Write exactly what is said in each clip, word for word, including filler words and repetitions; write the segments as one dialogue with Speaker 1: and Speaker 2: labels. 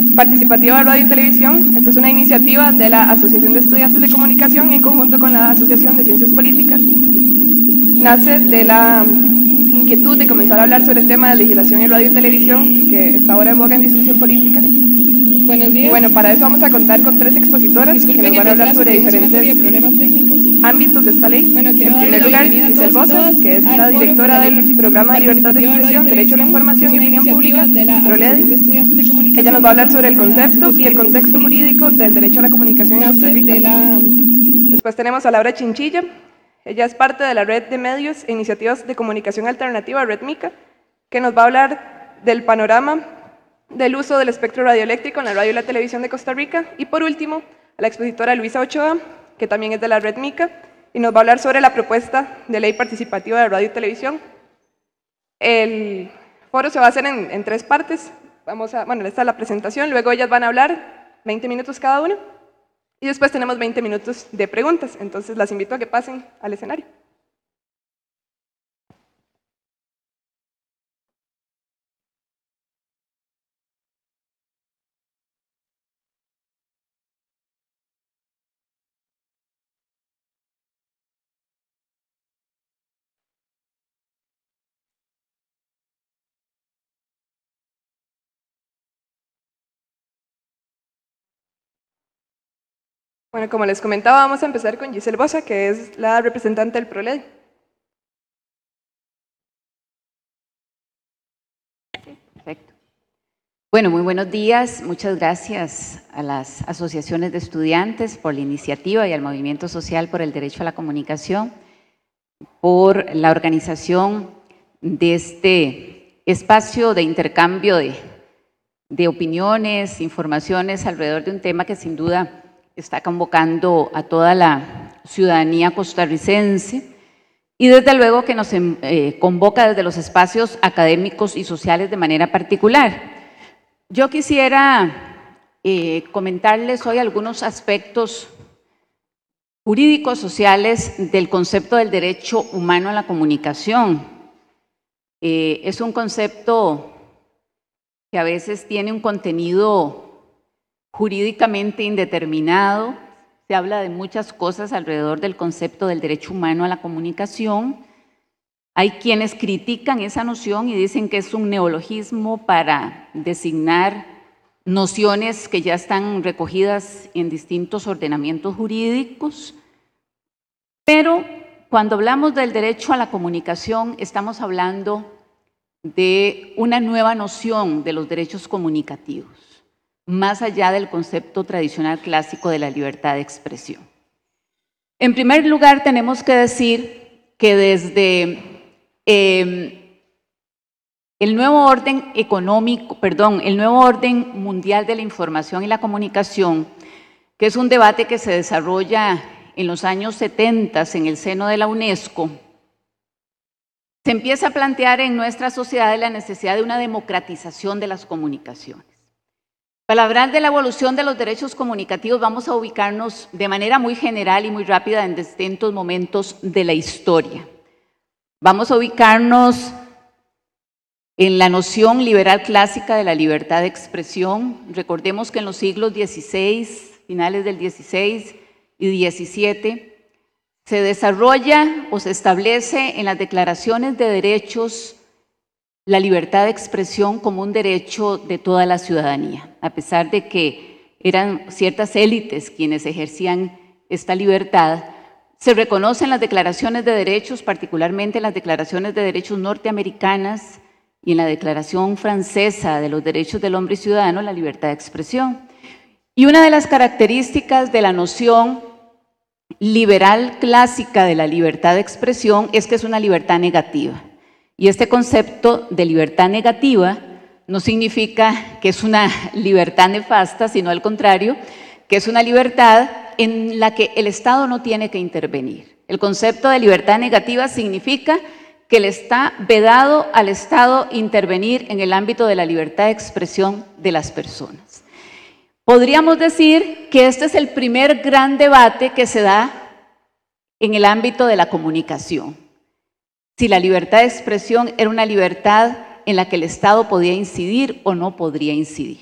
Speaker 1: participativa de radio y televisión. Esta es una iniciativa de la Asociación de Estudiantes de Comunicación en conjunto con la Asociación de Ciencias Políticas. Nace de la inquietud de comenzar a hablar sobre el tema de legislación en radio y televisión, que está ahora en boga en discusión política.
Speaker 2: Buenos días.
Speaker 1: Y bueno, para eso vamos a contar con tres expositoras
Speaker 2: Disculpen,
Speaker 1: que nos van a hablar sobre diferentes
Speaker 2: problemas técnicos.
Speaker 1: ámbitos de esta ley.
Speaker 2: Bueno,
Speaker 1: en
Speaker 2: quiero
Speaker 1: primer lugar, Giselle Bosa, que es la directora del Programa de Libertad de Expresión, Derecho a la Información y Opinión Pública, PROLEDI. Ella nos va a hablar sobre el concepto y el contexto jurídico del derecho a la comunicación en Costa Rica. Después tenemos a Laura Chinchilla. Ella es parte de la red de medios e iniciativas de comunicación alternativa, Red Mica, que nos va a hablar del panorama del uso del espectro radioeléctrico en la radio y la televisión de Costa Rica. Y por último, a la expositora Luisa Ochoa, que también es de la Red Mica, y nos va a hablar sobre la propuesta de ley participativa de radio y televisión. El foro se va a hacer en, en tres partes. Vamos a, bueno, esta es la presentación, luego ellas van a hablar veinte minutos cada una, y después tenemos veinte minutos de preguntas. Entonces las invito a que pasen al escenario. Bueno, como les comentaba, vamos a empezar con Giselle Bosa, que es la representante del PROLEDI.
Speaker 3: Perfecto. Bueno, muy buenos días. Muchas gracias a las asociaciones de estudiantes por la iniciativa y al Movimiento Social por el Derecho a la Comunicación por la organización de este espacio de intercambio de, de opiniones, informaciones alrededor de un tema que sin duda está convocando a toda la ciudadanía costarricense y desde luego que nos eh, convoca desde los espacios académicos y sociales de manera particular. Yo quisiera eh, comentarles hoy algunos aspectos jurídicos sociales del concepto del derecho humano a la comunicación. Eh, es un concepto que a veces tiene un contenido jurídicamente indeterminado. Se habla de muchas cosas alrededor del concepto del derecho humano a la comunicación. Hay quienes critican esa noción y dicen que es un neologismo para designar nociones que ya están recogidas en distintos ordenamientos jurídicos. Pero cuando hablamos del derecho a la comunicación, estamos hablando de una nueva noción de los derechos comunicativos, más allá del concepto tradicional clásico de la libertad de expresión. En primer lugar, tenemos que decir que desde eh, el nuevo orden económico, perdón, el nuevo orden mundial de la información y la comunicación, que es un debate que se desarrolla en los años setenta en el seno de la UNESCO, se empieza a plantear en nuestra sociedad la necesidad de una democratización de las comunicaciones. Para hablar de la evolución de los derechos comunicativos vamos a ubicarnos de manera muy general y muy rápida en distintos momentos de la historia. Vamos a ubicarnos en la noción liberal clásica de la libertad de expresión. Recordemos que en los siglos dieciséis, finales del dieciséis y diecisiete, se desarrolla o se establece en las declaraciones de derechos la libertad de expresión como un derecho de toda la ciudadanía, a pesar de que eran ciertas élites quienes ejercían esta libertad. Se reconocen las declaraciones de derechos, particularmente en las declaraciones de derechos norteamericanas y en la Declaración Francesa de los Derechos del Hombre y Ciudadano, la libertad de expresión. Y una de las características de la noción liberal clásica de la libertad de expresión es que es una libertad negativa. Y este concepto de libertad negativa no significa que es una libertad nefasta, sino al contrario, que es una libertad en la que el Estado no tiene que intervenir. El concepto de libertad negativa significa que le está vedado al Estado intervenir en el ámbito de la libertad de expresión de las personas. Podríamos decir que este es el primer gran debate que se da en el ámbito de la comunicación. Si la libertad de expresión era una libertad en la que el Estado podía incidir o no podría incidir.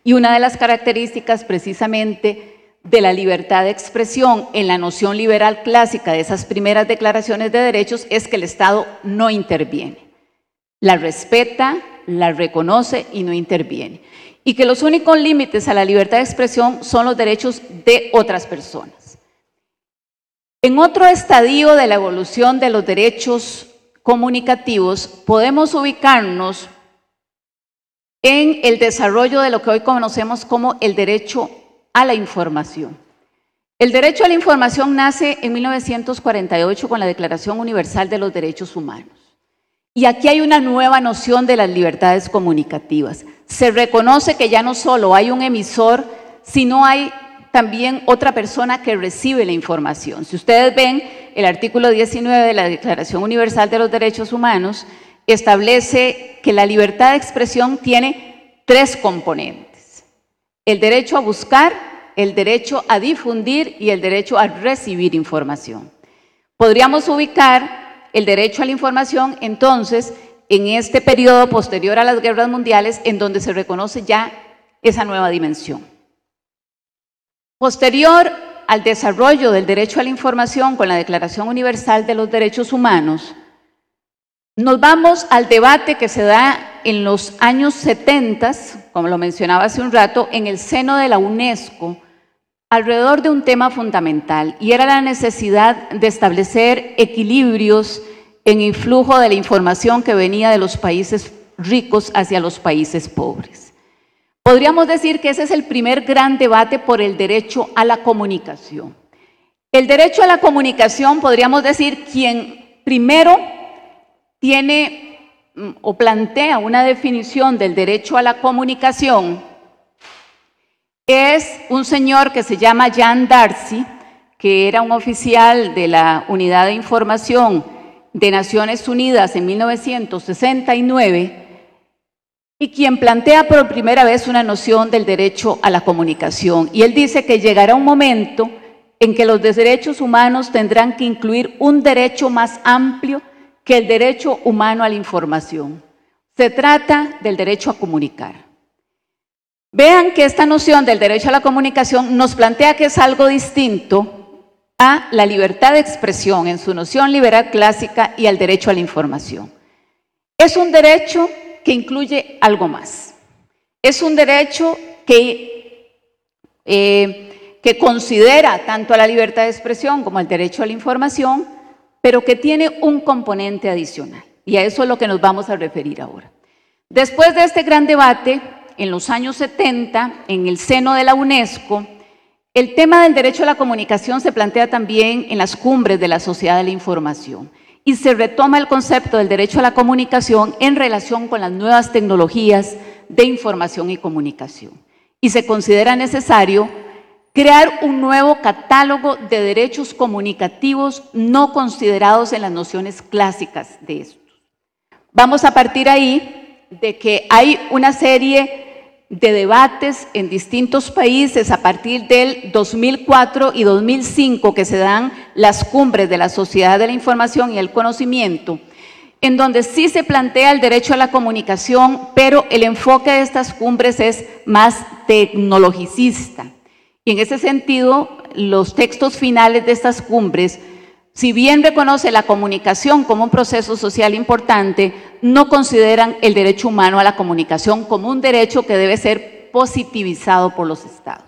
Speaker 3: Y una de las características precisamente de la libertad de expresión en la noción liberal clásica de esas primeras declaraciones de derechos es que el Estado no interviene. La respeta, la reconoce y no interviene. Y que los únicos límites a la libertad de expresión son los derechos de otras personas. En otro estadio de la evolución de los derechos comunicativos, podemos ubicarnos en el desarrollo de lo que hoy conocemos como el derecho a la información. El derecho a la información nace en mil novecientos cuarenta y ocho con la Declaración Universal de los Derechos Humanos. Y aquí hay una nueva noción de las libertades comunicativas. Se reconoce que ya no solo hay un emisor, sino hay también otra persona que recibe la información. Si ustedes ven, el artículo diecinueve de la Declaración Universal de los Derechos Humanos establece que la libertad de expresión tiene tres componentes: el derecho a buscar, el derecho a difundir y el derecho a recibir información. Podríamos ubicar el derecho a la información, entonces, en este periodo posterior a las guerras mundiales, en donde se reconoce ya esa nueva dimensión. Posterior al desarrollo del derecho a la información con la Declaración Universal de los Derechos Humanos, nos vamos al debate que se da en los años setenta, como lo mencionaba hace un rato, en el seno de la UNESCO, alrededor de un tema fundamental, y era la necesidad de establecer equilibrios en el flujo de la información que venía de los países ricos hacia los países pobres. Podríamos decir que ese es el primer gran debate por el derecho a la comunicación. El derecho a la comunicación, podríamos decir, quien primero tiene o plantea una definición del derecho a la comunicación es un señor que se llama Jean Darcy, que era un oficial de la Unidad de Información de Naciones Unidas en mil novecientos sesenta y nueve, y quien plantea por primera vez una noción del derecho a la comunicación. Y él dice que llegará un momento en que los derechos humanos tendrán que incluir un derecho más amplio que el derecho humano a la información. Se trata del derecho a comunicar. Vean que esta noción del derecho a la comunicación nos plantea que es algo distinto a la libertad de expresión en su noción liberal clásica y al derecho a la información. Es un derecho que incluye algo más. Es un derecho que, eh, que considera tanto a la libertad de expresión como al derecho a la información, pero que tiene un componente adicional. Y a eso es lo que nos vamos a referir ahora. Después de este gran debate, en los años setenta, en el seno de la UNESCO, el tema del derecho a la comunicación se plantea también en las cumbres de la Sociedad de la Información y se retoma el concepto del derecho a la comunicación en relación con las nuevas tecnologías de información y comunicación. Y se considera necesario crear un nuevo catálogo de derechos comunicativos no considerados en las nociones clásicas de estos. Vamos a partir ahí de que hay una serie de debates en distintos países a partir del dos mil cuatro y dos mil cinco que se dan las cumbres de la Sociedad de la Información y el Conocimiento, en donde sí se plantea el derecho a la comunicación, pero el enfoque de estas cumbres es más tecnologicista. Y en ese sentido, los textos finales de estas cumbres, si bien reconoce la comunicación como un proceso social importante, no consideran el derecho humano a la comunicación como un derecho que debe ser positivizado por los estados.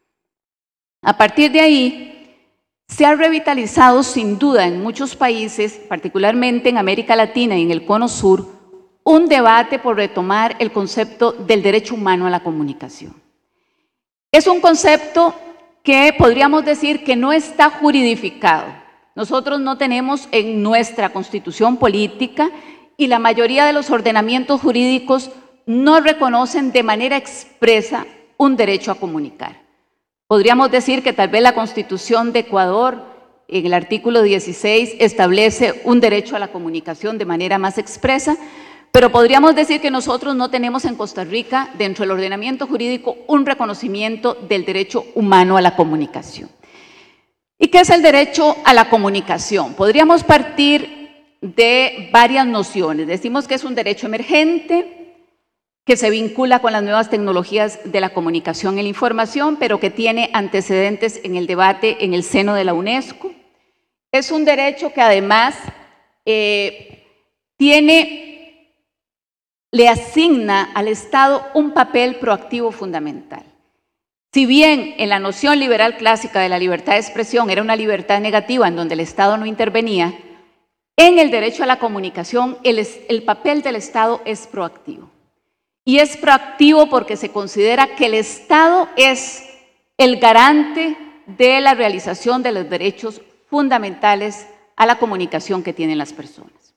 Speaker 3: A partir de ahí, se ha revitalizado sin duda en muchos países, particularmente en América Latina y en el Cono Sur, un debate por retomar el concepto del derecho humano a la comunicación. Es un concepto que podríamos decir que no está juridificado. Nosotros no tenemos en nuestra constitución política y la mayoría de los ordenamientos jurídicos no reconocen de manera expresa un derecho a comunicar. Podríamos decir que tal vez la Constitución de Ecuador, en el artículo dieciséis, establece un derecho a la comunicación de manera más expresa, pero podríamos decir que nosotros no tenemos en Costa Rica, dentro del ordenamiento jurídico, un reconocimiento del derecho humano a la comunicación. ¿Y qué es el derecho a la comunicación? Podríamos partir de varias nociones. Decimos que es un derecho emergente, que se vincula con las nuevas tecnologías de la comunicación y la información, pero que tiene antecedentes en el debate en el seno de la UNESCO. Es un derecho que además eh, tiene, le asigna al Estado un papel proactivo fundamental. Si bien en la noción liberal clásica de la libertad de expresión era una libertad negativa en donde el Estado no intervenía, en el derecho a la comunicación el, el papel del Estado es proactivo. Y es proactivo porque se considera que el Estado es el garante de la realización de los derechos fundamentales a la comunicación que tienen las personas.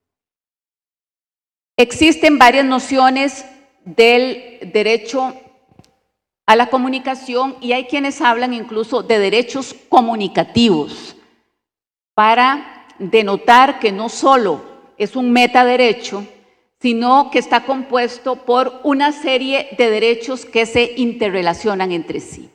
Speaker 3: Existen varias nociones del derecho a la comunicación y hay quienes hablan incluso de derechos comunicativos para denotar que no solo es un metaderecho, sino que está compuesto por una serie de derechos que se interrelacionan entre sí.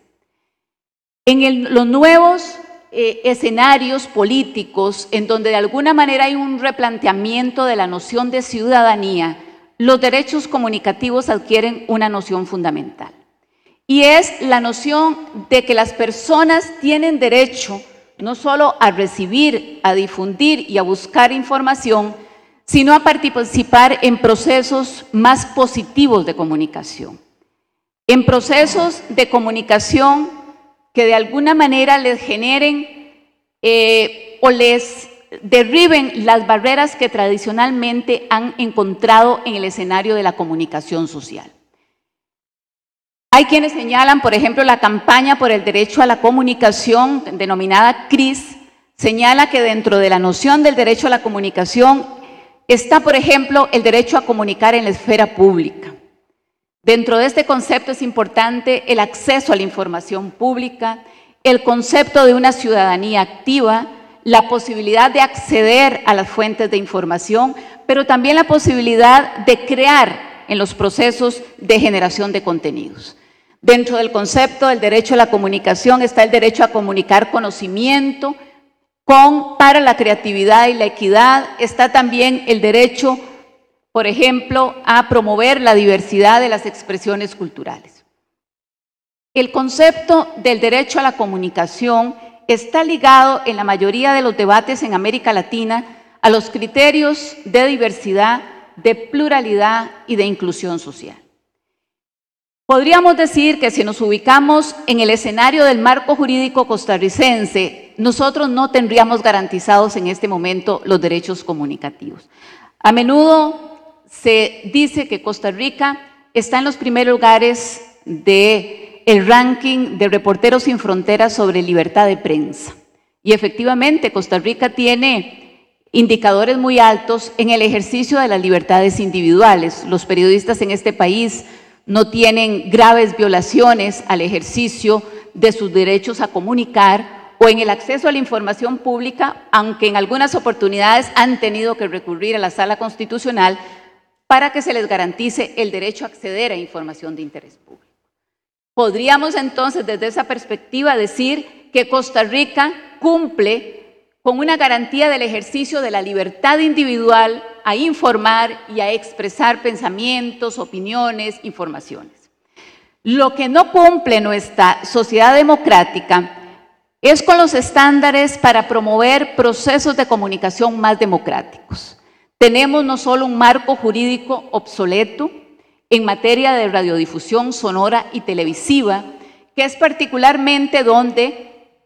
Speaker 3: En el, los nuevos eh, escenarios políticos, en donde de alguna manera hay un replanteamiento de la noción de ciudadanía, los derechos comunicativos adquieren una noción fundamental. Y es la noción de que las personas tienen derecho no solo a recibir, a difundir y a buscar información, sino a participar en procesos más positivos de comunicación. En procesos de comunicación que de alguna manera les generen eh, o les derriben las barreras que tradicionalmente han encontrado en el escenario de la comunicación social. Hay quienes señalan, por ejemplo, la campaña por el derecho a la comunicación, denominada C R I S, señala que dentro de la noción del derecho a la comunicación está, por ejemplo, el derecho a comunicar en la esfera pública. Dentro de este concepto es importante el acceso a la información pública, el concepto de una ciudadanía activa, la posibilidad de acceder a las fuentes de información, pero también la posibilidad de crear en los procesos de generación de contenidos. Dentro del concepto del derecho a la comunicación está el derecho a comunicar conocimiento, con, para la creatividad y la equidad está también el derecho, por ejemplo, a promover la diversidad de las expresiones culturales. El concepto del derecho a la comunicación está ligado en la mayoría de los debates en América Latina a los criterios de diversidad, de pluralidad y de inclusión social. Podríamos decir que si nos ubicamos en el escenario del marco jurídico costarricense, nosotros no tendríamos garantizados en este momento los derechos comunicativos. A menudo se dice que Costa Rica está en los primeros lugares del ranking de Reporteros Sin Fronteras sobre libertad de prensa. Y efectivamente, Costa Rica tiene indicadores muy altos en el ejercicio de las libertades individuales. Los periodistas en este país no tienen graves violaciones al ejercicio de sus derechos a comunicar o en el acceso a la información pública, aunque en algunas oportunidades han tenido que recurrir a la Sala Constitucional para que se les garantice el derecho a acceder a información de interés público. Podríamos entonces, desde esa perspectiva, decir que Costa Rica cumple con una garantía del ejercicio de la libertad individual a informar y a expresar pensamientos, opiniones, informaciones. Lo que no cumple nuestra sociedad democrática es con los estándares para promover procesos de comunicación más democráticos. Tenemos no solo un marco jurídico obsoleto en materia de radiodifusión sonora y televisiva, que es particularmente donde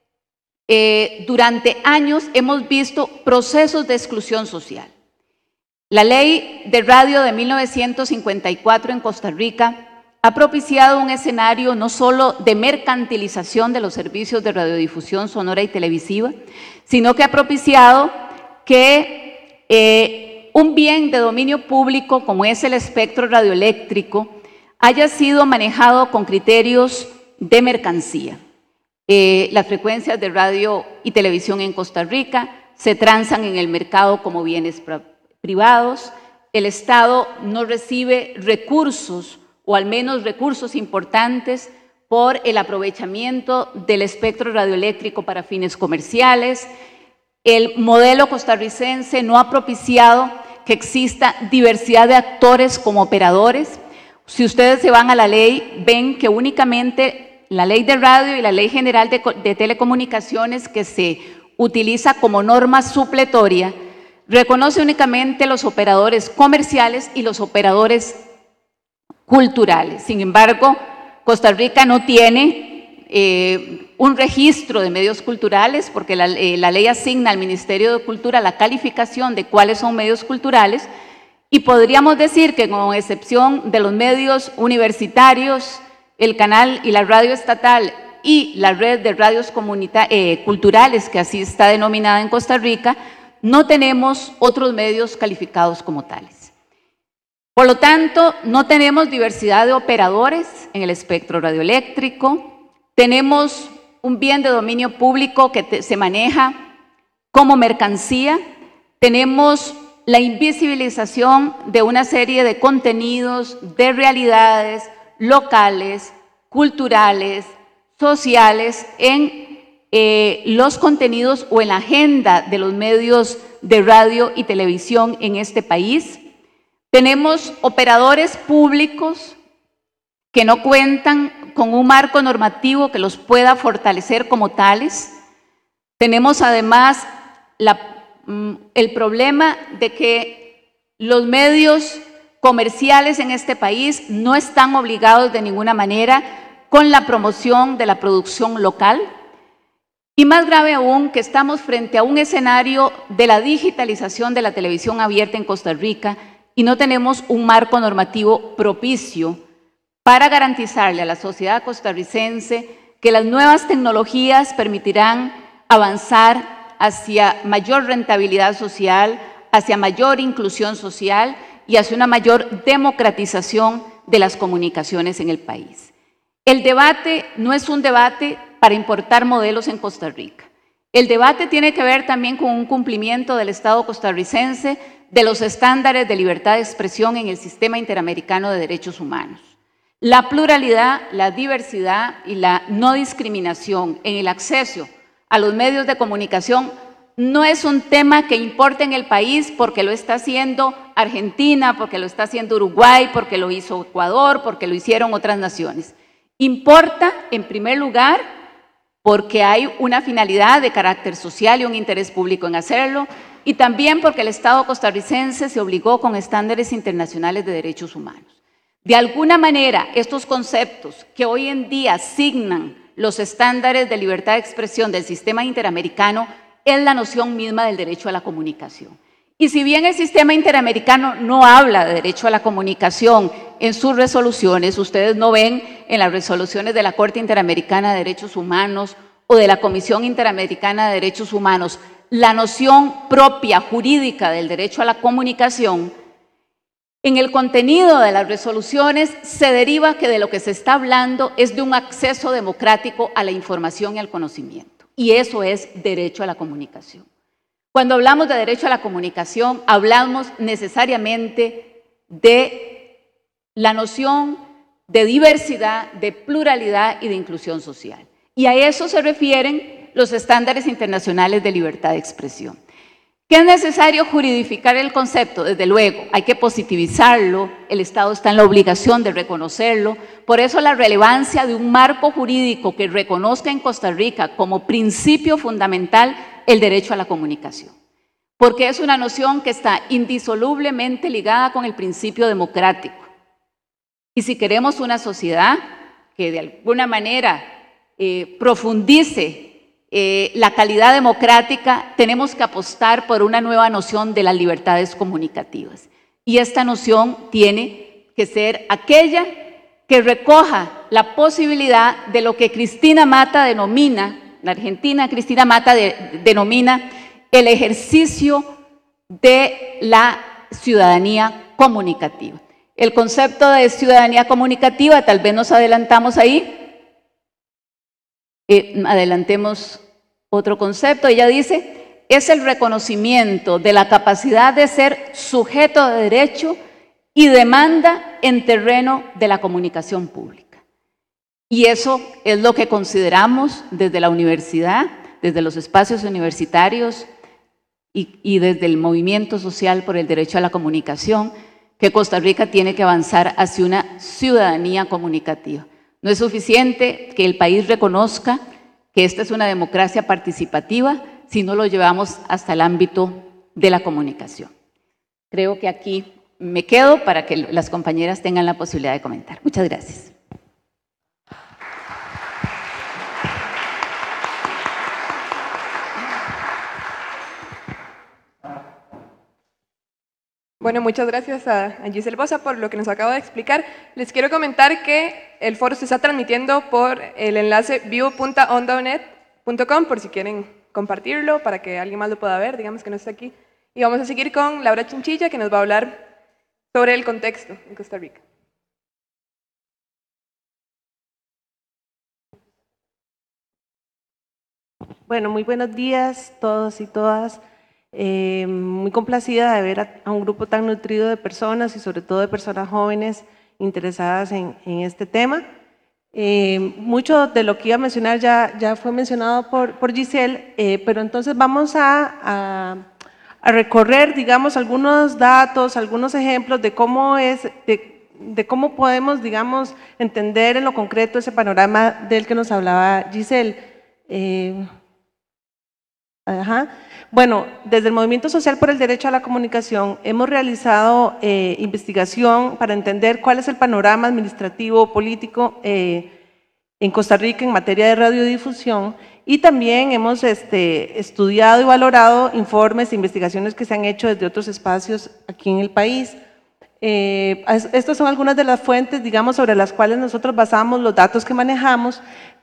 Speaker 3: Eh, durante años hemos visto procesos de exclusión social. La ley de radio de mil novecientos cincuenta y cuatro en Costa Rica ha propiciado un escenario no solo de mercantilización de los servicios de radiodifusión sonora y televisiva, sino que ha propiciado que eh, un bien de dominio público como es el espectro radioeléctrico haya sido manejado con criterios de mercancía. Eh, las frecuencias de radio y televisión en Costa Rica se transan en el mercado como bienes privados. El Estado no recibe recursos, o al menos recursos importantes, por el aprovechamiento del espectro radioeléctrico para fines comerciales. El modelo costarricense no ha propiciado que exista diversidad de actores como operadores. Si ustedes se van a la ley, ven que únicamente la ley de radio y la ley general de, de telecomunicaciones, que se utiliza como norma supletoria, reconoce únicamente los operadores comerciales y los operadores culturales. Sin embargo, Costa Rica no tiene eh, un registro de medios culturales, porque la, eh, la ley asigna al Ministerio de Cultura la calificación de cuáles son medios culturales, y podríamos decir que, con excepción de los medios universitarios, el canal y la radio estatal y la red de radios eh, culturales, que así está denominada en Costa Rica, no tenemos otros medios calificados como tales. Por lo tanto, no tenemos diversidad de operadores en el espectro radioeléctrico, tenemos un bien de dominio público que te, se maneja como mercancía, tenemos la invisibilización de una serie de contenidos, de realidades locales, culturales, sociales, en eh, los contenidos o en la agenda de los medios de radio y televisión en este país. Tenemos operadores públicos que no cuentan con un marco normativo que los pueda fortalecer como tales. Tenemos además la, el problema de que los medios comerciales en este país no están obligados de ninguna manera con la promoción de la producción local. Y más grave aún, que estamos frente a un escenario de la digitalización de la televisión abierta en Costa Rica y no tenemos un marco normativo propicio para garantizarle a la sociedad costarricense que las nuevas tecnologías permitirán avanzar hacia mayor rentabilidad social, hacia mayor inclusión social y hacia una mayor democratización de las comunicaciones en el país. El debate no es un debate para importar modelos en Costa Rica. El debate tiene que ver también con un cumplimiento del Estado costarricense de los estándares de libertad de expresión en el sistema interamericano de derechos humanos. La pluralidad, la diversidad y la no discriminación en el acceso a los medios de comunicación no es un tema que importe en el país porque lo está haciendo Argentina, porque lo está haciendo Uruguay, porque lo hizo Ecuador, porque lo hicieron otras naciones. Importa, en primer lugar, porque hay una finalidad de carácter social y un interés público en hacerlo, y también porque el Estado costarricense se obligó con estándares internacionales de derechos humanos. De alguna manera, estos conceptos que hoy en día asignan los estándares de libertad de expresión del sistema interamericano es la noción misma del derecho a la comunicación. Y si bien el sistema interamericano no habla de derecho a la comunicación en sus resoluciones, ustedes no ven en las resoluciones de la Corte Interamericana de Derechos Humanos o de la Comisión Interamericana de Derechos Humanos la noción propia jurídica del derecho a la comunicación, en el contenido de las resoluciones se deriva que de lo que se está hablando es de un acceso democrático a la información y al conocimiento. Y eso es derecho a la comunicación. Cuando hablamos de derecho a la comunicación, hablamos necesariamente de la noción de diversidad, de pluralidad y de inclusión social. Y a eso se refieren los estándares internacionales de libertad de expresión. ¿Qué es necesario juridificar el concepto? Desde luego, hay que positivizarlo, el Estado está en la obligación de reconocerlo, por eso la relevancia de un marco jurídico que reconozca en Costa Rica como principio fundamental el derecho a la comunicación, porque es una noción que está indisolublemente ligada con el principio democrático. Y si queremos una sociedad que de alguna manera eh, profundice Eh, la calidad democrática, tenemos que apostar por una nueva noción de las libertades comunicativas. Y esta noción tiene que ser aquella que recoja la posibilidad de lo que Cristina Mata denomina, la argentina Cristina Mata de, denomina el ejercicio de la ciudadanía comunicativa. El concepto de ciudadanía comunicativa, tal vez nos adelantamos ahí, eh, adelantemos otro concepto. Ella dice, es el reconocimiento de la capacidad de ser sujeto de derecho y demanda en terreno de la comunicación pública. Y eso es lo que consideramos desde la universidad, desde los espacios universitarios y, y desde el movimiento social por el derecho a la comunicación, que Costa Rica tiene que avanzar hacia una ciudadanía comunicativa. No es suficiente que el país reconozca que esta es una democracia participativa si no lo llevamos hasta el ámbito de la comunicación. Creo que aquí me quedo para que las compañeras tengan la posibilidad de comentar. Muchas gracias.
Speaker 1: Bueno, muchas gracias a, a Giselle Bosa por lo que nos acaba de explicar. Les quiero comentar que el foro se está transmitiendo por el enlace vivo punto onda net punto com por si quieren compartirlo para que alguien más lo pueda ver, digamos que no está aquí. Y vamos a seguir con Laura Chinchilla, que nos va a hablar sobre el contexto en Costa Rica.
Speaker 4: Bueno, muy buenos días todos y todas. Eh, muy complacida de ver a, a un grupo tan nutrido de personas y sobre todo de personas jóvenes interesadas en, en este tema. Eh, mucho de lo que iba a mencionar ya, ya fue mencionado por, por Giselle, eh, pero entonces vamos a, a, a recorrer, digamos, algunos datos, algunos ejemplos de cómo es, de, de cómo podemos, digamos, entender en lo concreto ese panorama del que nos hablaba Giselle. Eh, Ajá. Bueno, desde el Movimiento Social por el Derecho a la Comunicación hemos realizado eh, investigación para entender cuál es el panorama administrativo, político eh, en Costa Rica en materia de radiodifusión y también hemos este, estudiado y valorado informes e investigaciones que se han hecho desde otros espacios aquí en el país. Eh, estas son algunas de las fuentes, digamos, sobre las cuales nosotros basamos los datos que manejamos.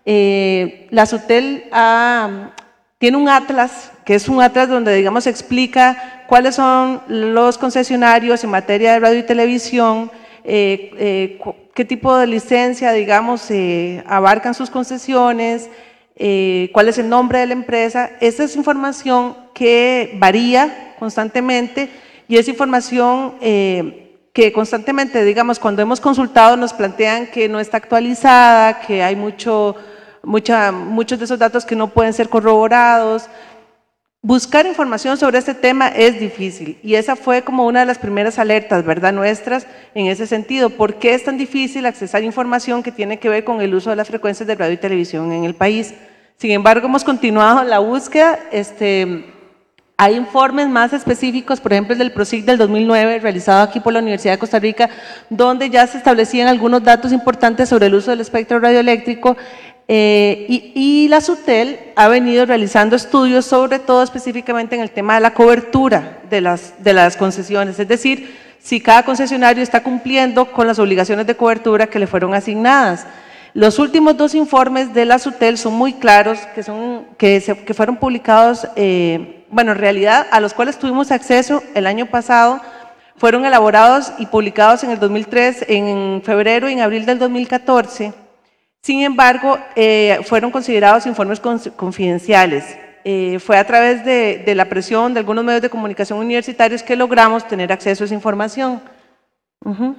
Speaker 4: Eh, la SUTEL ha… Tiene un atlas, que es un atlas donde, digamos, explica cuáles son los concesionarios en materia de radio y televisión, eh, eh, qué tipo de licencia, digamos, eh, abarcan sus concesiones, eh, cuál es el nombre de la empresa. Esta es información que varía constantemente y es información eh, que constantemente, digamos, cuando hemos consultado nos plantean que no está actualizada, que hay mucho… Mucha, muchos de esos datos que no pueden ser corroborados. Buscar información sobre este tema es difícil y esa fue como una de las primeras alertas, ¿verdad?, nuestras en ese sentido. ¿Por qué es tan difícil accesar información que tiene que ver con el uso de las frecuencias de radio y televisión en el país? Sin embargo, hemos continuado la búsqueda. Este, hay informes más específicos, por ejemplo, el del PROSIC del dos mil nueve, realizado aquí por la Universidad de Costa Rica, donde ya se establecían algunos datos importantes sobre el uso del espectro radioeléctrico. Eh, y, y la SUTEL ha venido realizando estudios, sobre todo específicamente en el tema de la cobertura de las, de las concesiones, es decir, si cada concesionario está cumpliendo con las obligaciones de cobertura que le fueron asignadas. Los últimos dos informes de la SUTEL son muy claros, que, son, que, se, que fueron publicados, eh, bueno, en realidad a los cuales tuvimos acceso el año pasado, fueron elaborados y publicados en el dos mil tres, en febrero y en abril del dos mil catorce. Sin embargo, eh, fueron considerados informes confidenciales. Eh, fue a través de, de la presión de algunos medios de comunicación universitarios que logramos tener acceso a esa información. Uh-huh.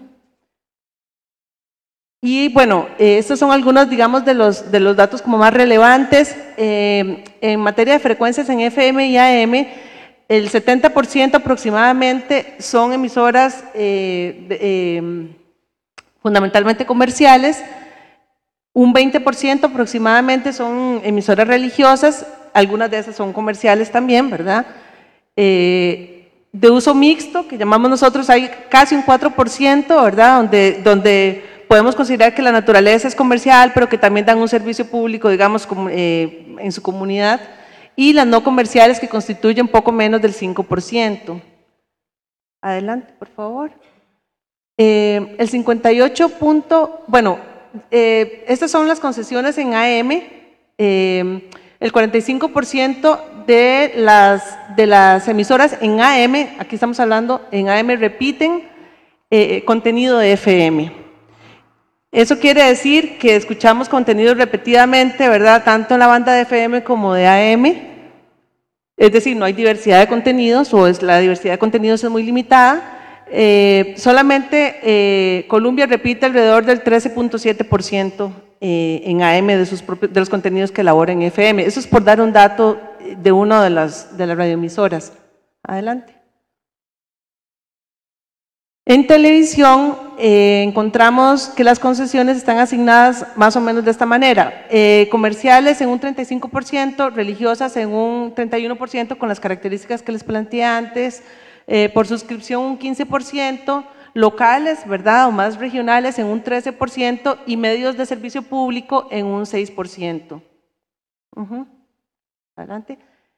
Speaker 4: Y bueno, eh, estos son algunos, digamos, de los, de los datos como más relevantes. Eh, en materia de frecuencias en F M y A M, el setenta por ciento aproximadamente son emisoras eh, de, eh, fundamentalmente comerciales. Un veinte por ciento aproximadamente son emisoras religiosas, algunas de esas son comerciales también, ¿verdad? Eh, de uso mixto, que llamamos nosotros, hay casi un cuatro por ciento, ¿verdad? Donde, donde podemos considerar que la naturaleza es comercial, pero que también dan un servicio público, digamos, como, eh, en su comunidad, y las no comerciales, que constituyen poco menos del cinco por ciento. Adelante, por favor. Eh, el cincuenta y ocho punto, bueno, Eh, estas son las concesiones en A M, eh, el cuarenta y cinco por ciento de las, de las emisoras en A M, aquí estamos hablando, en A M repiten eh, contenido de F M. Eso quiere decir que escuchamos contenido repetidamente, ¿verdad?, tanto en la banda de F M como de A M, es decir, no hay diversidad de contenidos o es, la diversidad de contenidos es muy limitada. Eh, solamente eh, Columbia repite alrededor del trece punto siete por ciento eh, en A M de, sus propios, de los contenidos que elabora en F M. Eso es por dar un dato de una de las, de las radioemisoras. Adelante. En televisión eh, encontramos que las concesiones están asignadas más o menos de esta manera. Eh, comerciales en un treinta y cinco por ciento, religiosas en un treinta y uno por ciento con las características que les planteé antes, eh, por suscripción un quince por ciento, locales, ¿verdad?, o más regionales en un trece por ciento y medios de servicio público en un seis por ciento. Uh-huh. Adelante.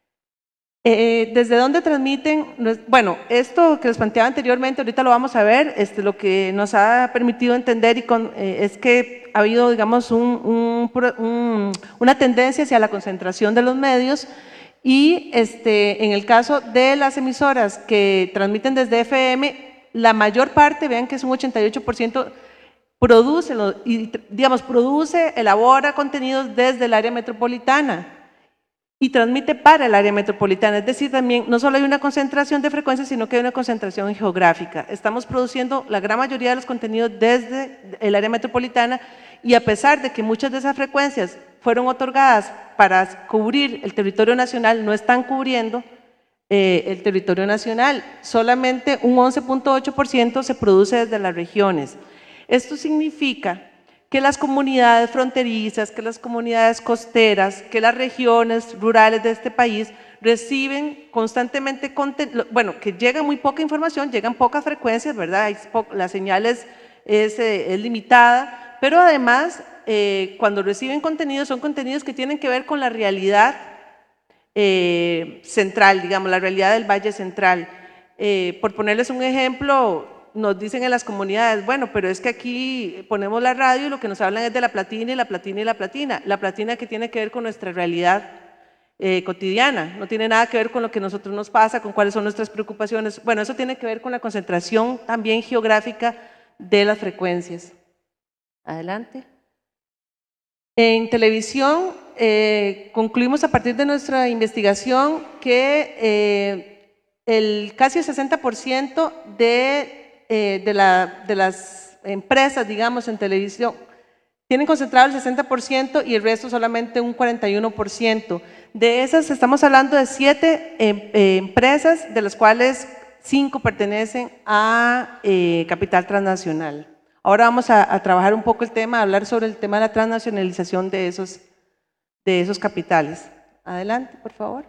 Speaker 4: Eh, ¿Desde dónde transmiten? Bueno, esto que les planteaba anteriormente, ahorita lo vamos a ver, este, lo que nos ha permitido entender y con, eh, es que ha habido, digamos, un, un, un, una tendencia hacia la concentración de los medios y este, en el caso de las emisoras que transmiten desde F M, la mayor parte, vean que es un ochenta y ocho por ciento, produce, y, digamos, produce, elabora contenidos desde el área metropolitana y transmite para el área metropolitana, es decir, también no solo hay una concentración de frecuencias, sino que hay una concentración geográfica. Estamos produciendo la gran mayoría de los contenidos desde el área metropolitana y a pesar de que muchas de esas frecuencias fueron otorgadas para cubrir el territorio nacional, no están cubriendo eh, el territorio nacional, solamente un once punto ocho por ciento se produce desde las regiones. Esto significa que las comunidades fronterizas, que las comunidades costeras, que las regiones rurales de este país reciben constantemente, bueno, que llega muy poca información, llegan pocas frecuencias, ¿verdad? La señal es, es, es limitada, pero además eh, cuando reciben contenidos son contenidos que tienen que ver con la realidad eh, central, digamos, la realidad del Valle Central. Eh, por ponerles un ejemplo, nos dicen en las comunidades, bueno, pero es que aquí ponemos la radio y lo que nos hablan es de la platina y la platina y la platina. La platina que tiene que ver con nuestra realidad eh, cotidiana, no tiene nada que ver con lo que a nosotros nos pasa, con cuáles son nuestras preocupaciones. Bueno, eso tiene que ver con la concentración también geográfica de las frecuencias. Adelante. En televisión, eh, concluimos a partir de nuestra investigación que eh, el casi el sesenta por ciento de Eh, de, la, de las empresas, digamos, en televisión, tienen concentrado el sesenta por ciento y el resto solamente un cuarenta y uno por ciento. De esas estamos hablando de siete eh, eh, empresas, de las cuales cinco pertenecen a eh, capital transnacional. Ahora vamos a, a trabajar un poco el tema, a hablar sobre el tema de la transnacionalización de esos, de esos capitales. Adelante, por favor.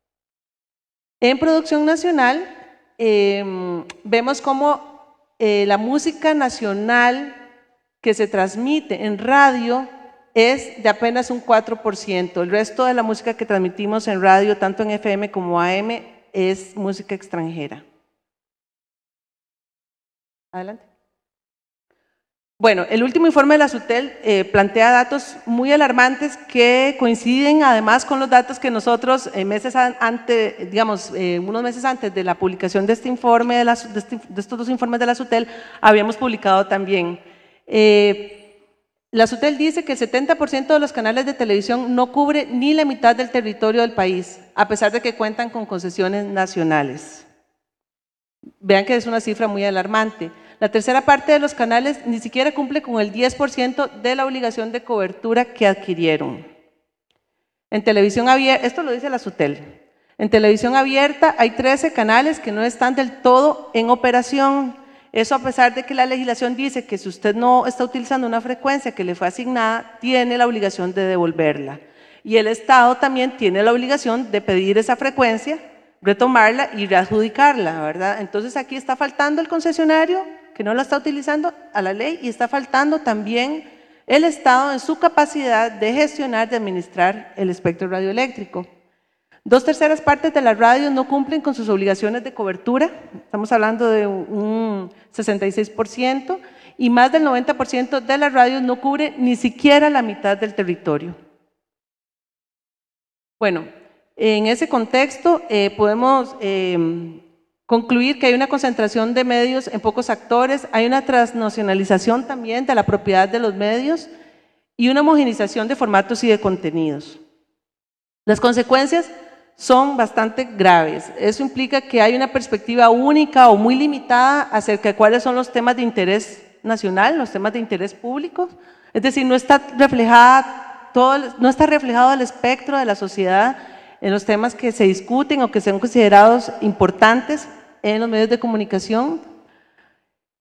Speaker 4: En producción nacional, eh, vemos cómo Eh, la música nacional que se transmite en radio es de apenas un cuatro por ciento. El resto de la música que transmitimos en radio, tanto en F M como A M, es música extranjera. Adelante. Bueno, el último informe de la SUTEL eh, plantea datos muy alarmantes que coinciden además con los datos que nosotros eh, meses antes, digamos, eh, unos meses antes de la publicación de este informe, de, la, de, este, de estos dos informes de la SUTEL, habíamos publicado también. Eh, la SUTEL dice que el setenta por ciento de los canales de televisión no cubre ni la mitad del territorio del país, a pesar de que cuentan con concesiones nacionales. Vean que es una cifra muy alarmante. La tercera parte de los canales ni siquiera cumple con el diez por ciento de la obligación de cobertura que adquirieron. En televisión abierta, esto lo dice la SUTEL, en televisión abierta hay trece canales que no están del todo en operación. Eso a pesar de que la legislación dice que si usted no está utilizando una frecuencia que le fue asignada, tiene la obligación de devolverla. Y el Estado también tiene la obligación de pedir esa frecuencia, retomarla y readjudicarla, ¿verdad? Entonces aquí está faltando el concesionario que no la está utilizando a la ley y está faltando también el Estado en su capacidad de gestionar, de administrar el espectro radioeléctrico. Dos terceras partes de las radios no cumplen con sus obligaciones de cobertura, estamos hablando de un sesenta y seis por ciento, y más del noventa por ciento de las radios no cubre ni siquiera la mitad del territorio. Bueno, en ese contexto eh, podemos eh, concluir que hay una concentración de medios en pocos actores, hay una transnacionalización también de la propiedad de los medios y una homogenización de formatos y de contenidos. Las consecuencias son bastante graves. Eso implica que hay una perspectiva única o muy limitada acerca de cuáles son los temas de interés nacional, los temas de interés público, es decir, no está reflejada todo, no está reflejado el espectro de la sociedad en los temas que se discuten o que sean considerados importantes en los medios de comunicación.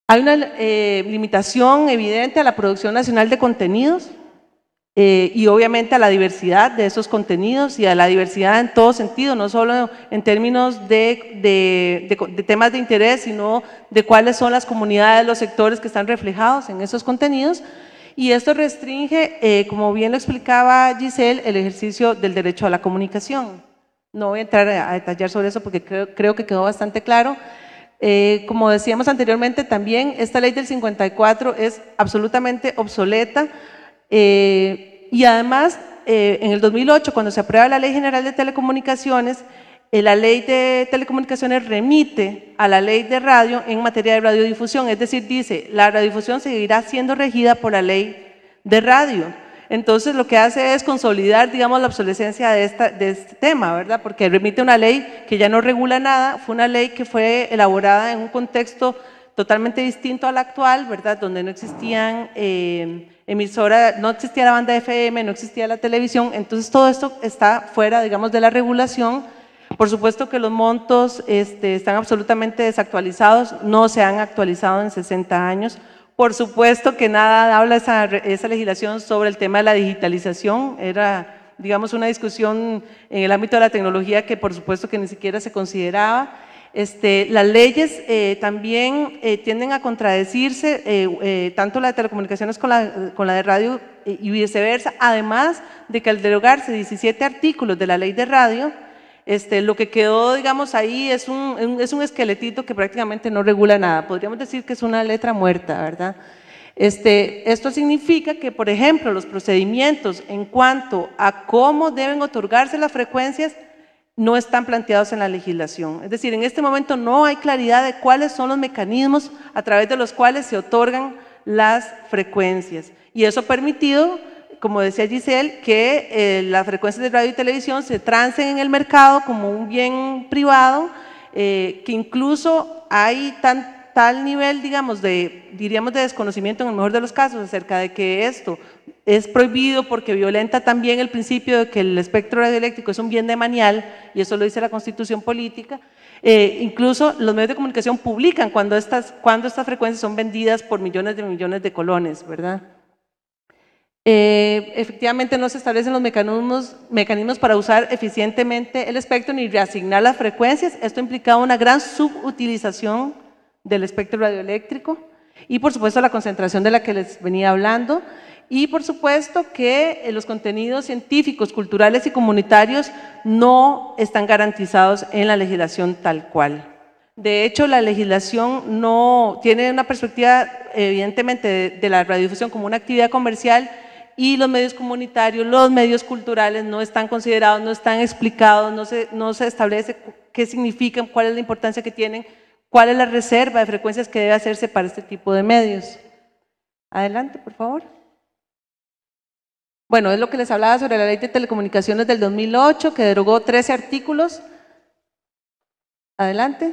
Speaker 4: Hay una eh, limitación evidente a la producción nacional de contenidos eh, y obviamente a la diversidad de esos contenidos y a la diversidad en todo sentido, no solo en términos de, de, de, de temas de interés, sino de cuáles son las comunidades, los sectores que están reflejados en esos contenidos. Y esto restringe, eh, como bien lo explicaba Giselle, el ejercicio del derecho a la comunicación. No voy a entrar a detallar sobre eso porque creo, creo que quedó bastante claro. Eh, como decíamos anteriormente, también esta ley del cincuenta y cuatro es absolutamente obsoleta eh, y además eh, en el dos mil ocho, cuando se aprueba la Ley General de Telecomunicaciones, eh, la Ley de Telecomunicaciones remite a la Ley de Radio en materia de radiodifusión, es decir, dice, la radiodifusión seguirá siendo regida por la Ley de Radio. Entonces, lo que hace es consolidar, digamos, la obsolescencia de, esta, de este tema, ¿verdad? Porque remite una ley que ya no regula nada, fue una ley que fue elaborada en un contexto totalmente distinto al actual, ¿verdad? Donde no existían eh, emisoras, no existía la banda F M, no existía la televisión, entonces todo esto está fuera, digamos, de la regulación. Por supuesto que los montos este, están absolutamente desactualizados, no se han actualizado en sesenta años. Por supuesto que nada habla esa, esa legislación sobre el tema de la digitalización, era, digamos, una discusión en el ámbito de la tecnología que por supuesto que ni siquiera se consideraba. Este, las leyes eh, también eh, tienden a contradecirse, eh, eh, tanto la de telecomunicaciones con la, con la de radio eh, y viceversa, además de que al derogarse diecisiete artículos de la ley de radio, Este, lo que quedó, digamos, ahí es un, es un esqueletito que prácticamente no regula nada. Podríamos decir que es una letra muerta, ¿verdad? Este, esto significa que, por ejemplo, los procedimientos en cuanto a cómo deben otorgarse las frecuencias no están planteados en la legislación. Es decir, en este momento no hay claridad de cuáles son los mecanismos a través de los cuales se otorgan las frecuencias. Y eso ha permitido, como decía Giselle, que eh, las frecuencias de radio y televisión se trancen en el mercado como un bien privado, eh, que incluso hay tan, tal nivel, digamos, de, diríamos, de desconocimiento en el mejor de los casos acerca de que esto es prohibido porque violenta también el principio de que el espectro radioeléctrico es un bien demanial, y eso lo dice la Constitución Política. Eh, incluso los medios de comunicación publican cuando estas, cuando estas frecuencias son vendidas por millones de millones de colones, ¿verdad? Eh, efectivamente no se establecen los mecanismos, mecanismos para usar eficientemente el espectro ni reasignar las frecuencias. Esto implicaba una gran subutilización del espectro radioeléctrico y por supuesto la concentración de la que les venía hablando, y por supuesto que los contenidos científicos, culturales y comunitarios no están garantizados en la legislación tal cual. De hecho, la legislación no tiene una perspectiva evidentemente de, de la radiodifusión como una actividad comercial, y los medios comunitarios, los medios culturales no están considerados, no están explicados, no se, no se establece qué significan, cuál es la importancia que tienen, cuál es la reserva de frecuencias que debe hacerse para este tipo de medios. Adelante, por favor. Bueno, es lo que les hablaba sobre la Ley de Telecomunicaciones del dos mil ocho, que derogó trece artículos. Adelante.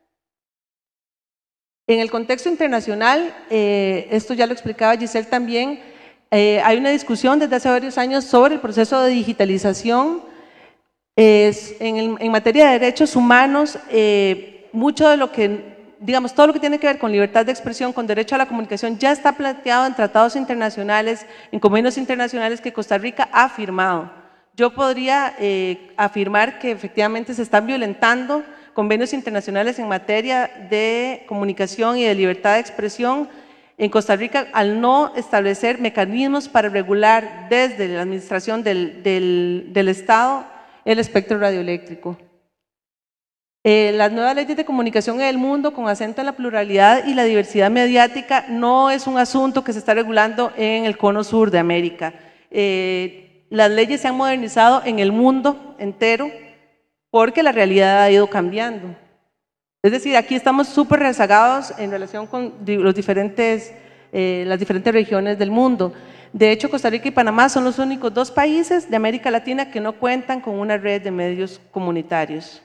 Speaker 4: En el contexto internacional, eh, esto ya lo explicaba Giselle también, Eh, hay una discusión desde hace varios años sobre el proceso de digitalización. Es, en, el, en materia de derechos humanos, eh, mucho de lo que, digamos, todo lo que tiene que ver con libertad de expresión, con derecho a la comunicación, ya está planteado en tratados internacionales, en convenios internacionales que Costa Rica ha firmado. Yo podría eh, afirmar que efectivamente se están violentando convenios internacionales en materia de comunicación y de libertad de expresión en Costa Rica al no establecer mecanismos para regular desde la administración del, del, del Estado el espectro radioeléctrico. Eh, las nuevas leyes de comunicación en el mundo, con acento en la pluralidad y la diversidad mediática, no es un asunto que se está regulando en el cono sur de América. Eh, las leyes se han modernizado en el mundo entero porque la realidad ha ido cambiando. Es decir, aquí estamos súper rezagados en relación con los diferentes, eh, las diferentes regiones del mundo. De hecho, Costa Rica y Panamá son los únicos dos países de América Latina que no cuentan con una red de medios comunitarios.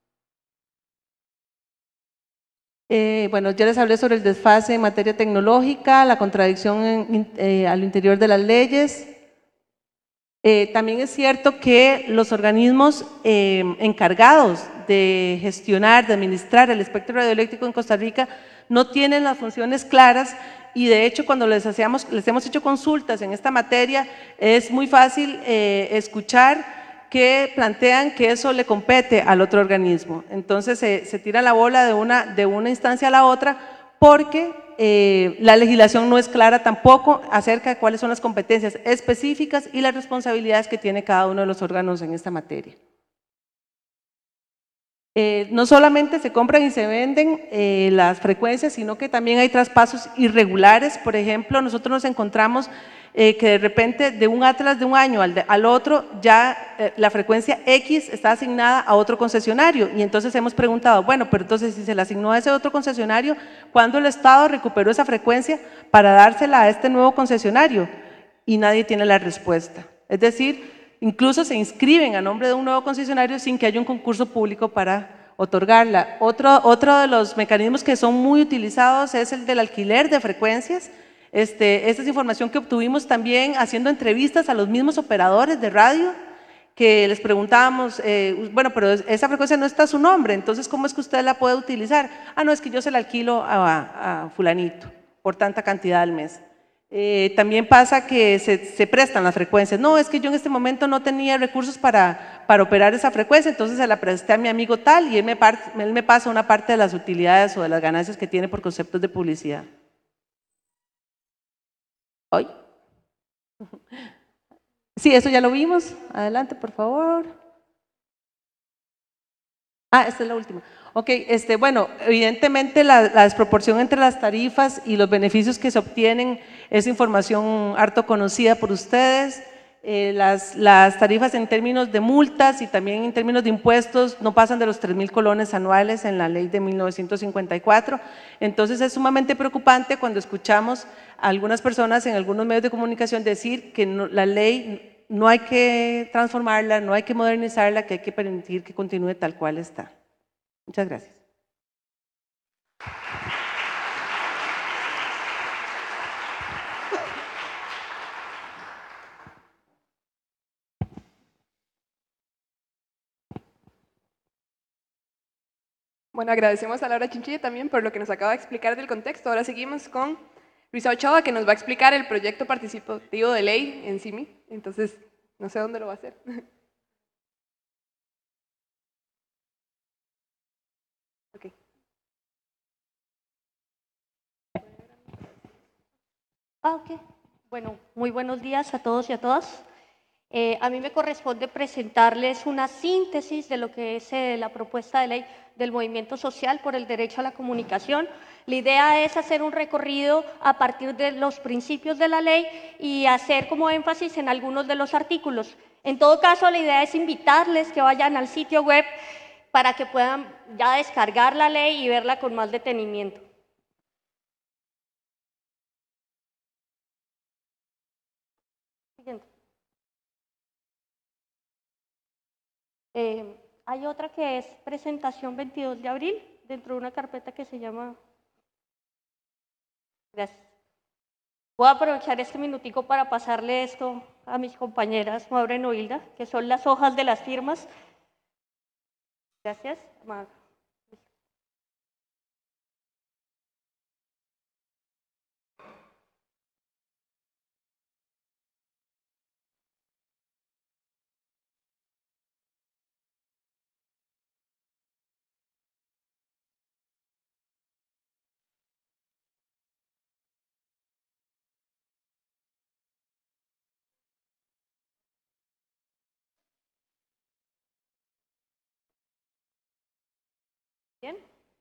Speaker 4: Eh, bueno, ya les hablé sobre el desfase en materia tecnológica, la contradicción en, eh, al interior de las leyes. Eh, también es cierto que los organismos eh, encargados de gestionar, de administrar el espectro radioeléctrico en Costa Rica no tienen las funciones claras y de hecho cuando les, hacíamos, les hemos hecho consultas en esta materia es muy fácil eh, escuchar que plantean que eso le compete al otro organismo. Entonces se, se tira la bola de una, de una instancia a la otra porque eh, la legislación no es clara tampoco acerca de cuáles son las competencias específicas y las responsabilidades que tiene cada uno de los órganos en esta materia. Eh, no solamente se compran y se venden eh, las frecuencias, sino que también hay traspasos irregulares. Por ejemplo, nosotros nos encontramos eh, que de repente de un atlas de un año al, de, al otro ya eh, la frecuencia X está asignada a otro concesionario y entonces hemos preguntado, bueno, pero entonces si se la asignó a ese otro concesionario, ¿cuándo el Estado recuperó esa frecuencia para dársela a este nuevo concesionario? Y nadie tiene la respuesta. Es decir, incluso se inscriben a nombre de un nuevo concesionario sin que haya un concurso público para otorgarla. Otro, otro de los mecanismos que son muy utilizados es el del alquiler de frecuencias. Este, esta es información que obtuvimos también haciendo entrevistas a los mismos operadores de radio, que les preguntábamos, eh, bueno, pero esa frecuencia no está a su nombre, entonces ¿cómo es que usted la puede utilizar? Ah, no, es que yo se la alquilo a, a fulanito por tanta cantidad al mes. Eh, también pasa que se, se prestan las frecuencias. No, es que yo en este momento no tenía recursos para, para operar esa frecuencia, entonces se la presté a mi amigo tal y él me, par, él me pasa una parte de las utilidades o de las ganancias que tiene por conceptos de publicidad. ¿Hoy? Sí, eso ya lo vimos. Adelante, por favor. Ah, esta es la última. Ok, este, bueno, evidentemente la, la desproporción entre las tarifas y los beneficios que se obtienen es información harto conocida por ustedes. Eh, las, las tarifas en términos de multas y también en términos de impuestos no pasan de los tres mil colones anuales en la ley de mil novecientos cincuenta y cuatro. Entonces es sumamente preocupante cuando escuchamos a algunas personas en algunos medios de comunicación decir que no, la ley no hay que transformarla, no hay que modernizarla, que hay que permitir que continúe tal cual está. Muchas gracias.
Speaker 1: Bueno, agradecemos a Laura Chinchilla también por lo que nos acaba de explicar del contexto. Ahora seguimos con Luisa Ochoa, que nos va a explicar el proyecto participativo de ley en C I M I. Entonces, no sé dónde lo va a hacer. Okay.
Speaker 5: Ah, ok. Bueno, muy buenos días a todos y a todas. Eh, a mí me corresponde presentarles una síntesis de lo que es eh, la propuesta de ley del Movimiento Social por el Derecho a la Comunicación. La idea es hacer un recorrido a partir de los principios de la ley y hacer como énfasis en algunos de los artículos. En todo caso, la idea es invitarles que vayan al sitio web para que puedan ya descargar la ley y verla con más detenimiento. Siguiente. Eh, hay otra que es presentación veintidós de abril, dentro de una carpeta que se llama… Gracias. Voy a aprovechar este minutico para pasarle esto a mis compañeras Maura y Noilda, que son las hojas de las firmas. Gracias. Bien.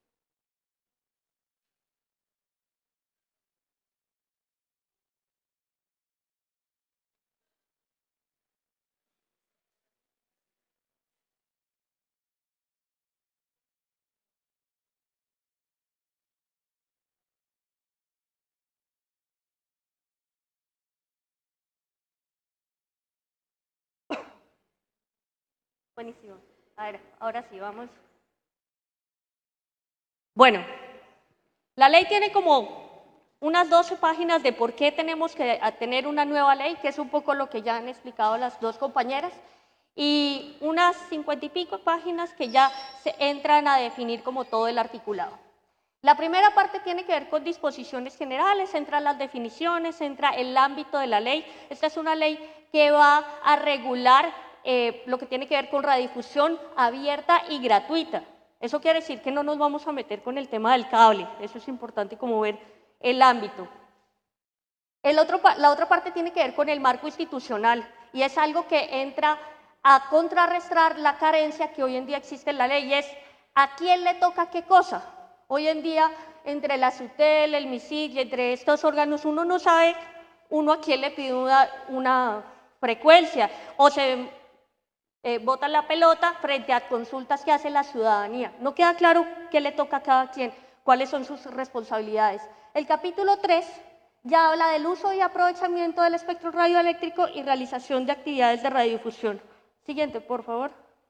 Speaker 5: Buenísimo. A ver, ahora sí, vamos. Bueno, la ley tiene como unas doce páginas de por qué tenemos que tener una nueva ley, que es un poco lo que ya han explicado las dos compañeras, y unas cincuenta y pico páginas que ya se entran a definir como todo el articulado. La primera parte tiene que ver con disposiciones generales, entra las definiciones, entra el ámbito de la ley. Esta es una ley que va a regular eh, lo que tiene que ver con radiodifusión abierta y gratuita. Eso quiere decir que no nos vamos a meter con el tema del cable, eso es importante como ver el ámbito. El otro, la otra parte tiene que ver con el marco institucional y es algo que entra a contrarrestar la carencia que hoy en día existe en la ley, y es ¿a quién le toca qué cosa? Hoy en día, entre la SUTEL, el MISIC y entre estos órganos, uno no sabe uno a quién le pide una, una frecuencia o se eh, bota la pelota frente a consultas que hace la ciudadanía. No queda claro qué le toca a cada quien, cuáles son sus responsabilidades. El capítulo tres ya habla del uso y aprovechamiento del espectro radioeléctrico y realización de actividades de radiodifusión. Siguiente, por favor.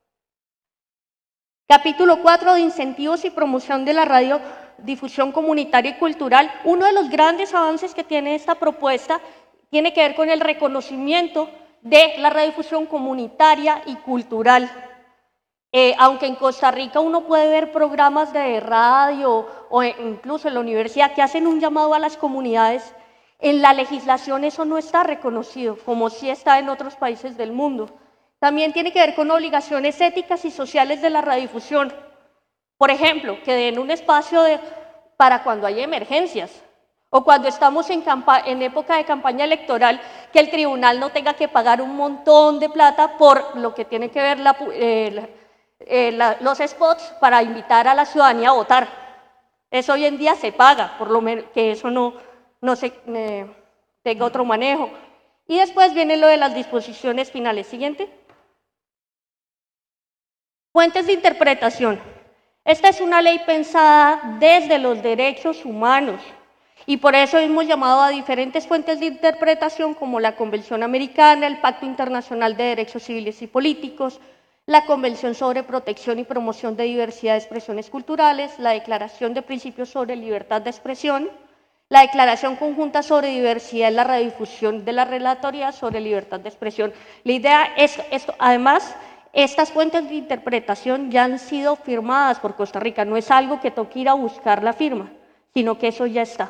Speaker 5: Capítulo cuatro de incentivos y promoción de la radiodifusión comunitaria y cultural. Uno de los grandes avances que tiene esta propuesta tiene que ver con el reconocimiento de la radiodifusión comunitaria y cultural. Eh, aunque en Costa Rica uno puede ver programas de radio o incluso en la universidad que hacen un llamado a las comunidades, en la legislación eso no está reconocido, como sí está en otros países del mundo. También tiene que ver con obligaciones éticas y sociales de la radiodifusión. Por ejemplo, que den un espacio de, para cuando hay emergencias o cuando estamos en, en época de campaña electoral, que el tribunal no tenga que pagar un montón de plata por lo que tiene que ver la, eh, la, eh, la, los spots para invitar a la ciudadanía a votar. Eso hoy en día se paga, por lo menos que eso no, no se, eh, tenga otro manejo. Y después viene lo de las disposiciones finales. Siguiente. Fuentes de interpretación. Esta es una ley pensada desde los derechos humanos y por eso hemos llamado a diferentes fuentes de interpretación como la Convención Americana, el Pacto Internacional de Derechos Civiles y Políticos, la Convención sobre Protección y Promoción de Diversidad de Expresiones Culturales, la Declaración de Principios sobre Libertad de Expresión, la Declaración Conjunta sobre Diversidad en la Radiodifusión de la Relatoría sobre Libertad de Expresión. La idea es esto, además, estas fuentes de interpretación ya han sido firmadas por Costa Rica, no es algo que toque ir a buscar la firma, sino que eso ya está.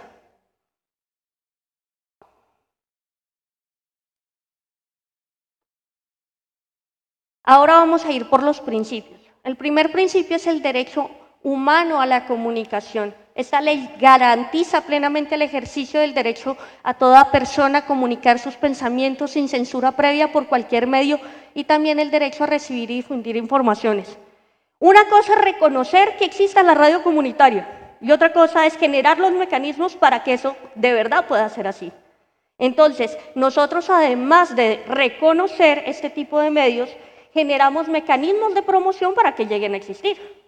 Speaker 5: Ahora vamos a ir por los principios. El primer principio es el derecho humano a la comunicación. Esta ley garantiza plenamente el ejercicio del derecho a toda persona a comunicar sus pensamientos sin censura previa por cualquier medio y también el derecho a recibir y difundir informaciones. Una cosa es reconocer que exista la radio comunitaria y otra cosa es generar los mecanismos para que eso de verdad pueda ser así. Entonces, nosotros además de reconocer este tipo de medios, generamos mecanismos de promoción para que lleguen a existir.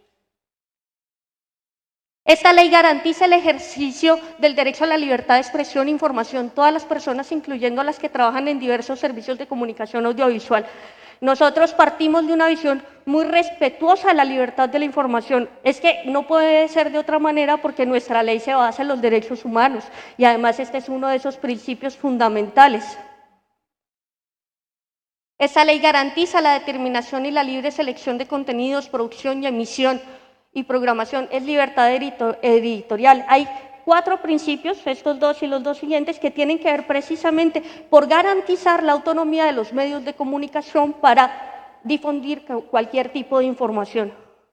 Speaker 5: Esta ley garantiza el ejercicio del derecho a la libertad de expresión e información, todas las personas, incluyendo a las que trabajan en diversos servicios de comunicación audiovisual. Nosotros partimos de una visión muy respetuosa de la libertad de la información. Es que no puede ser de otra manera porque nuestra ley se basa en los derechos humanos y además este es uno de esos principios fundamentales. Esta ley garantiza la determinación y la libre selección de contenidos, producción y emisión y programación, es libertad editorial. Hay cuatro principios, estos dos y los dos siguientes, que tienen que ver precisamente por garantizar la autonomía de los medios de comunicación para difundir cualquier tipo de información.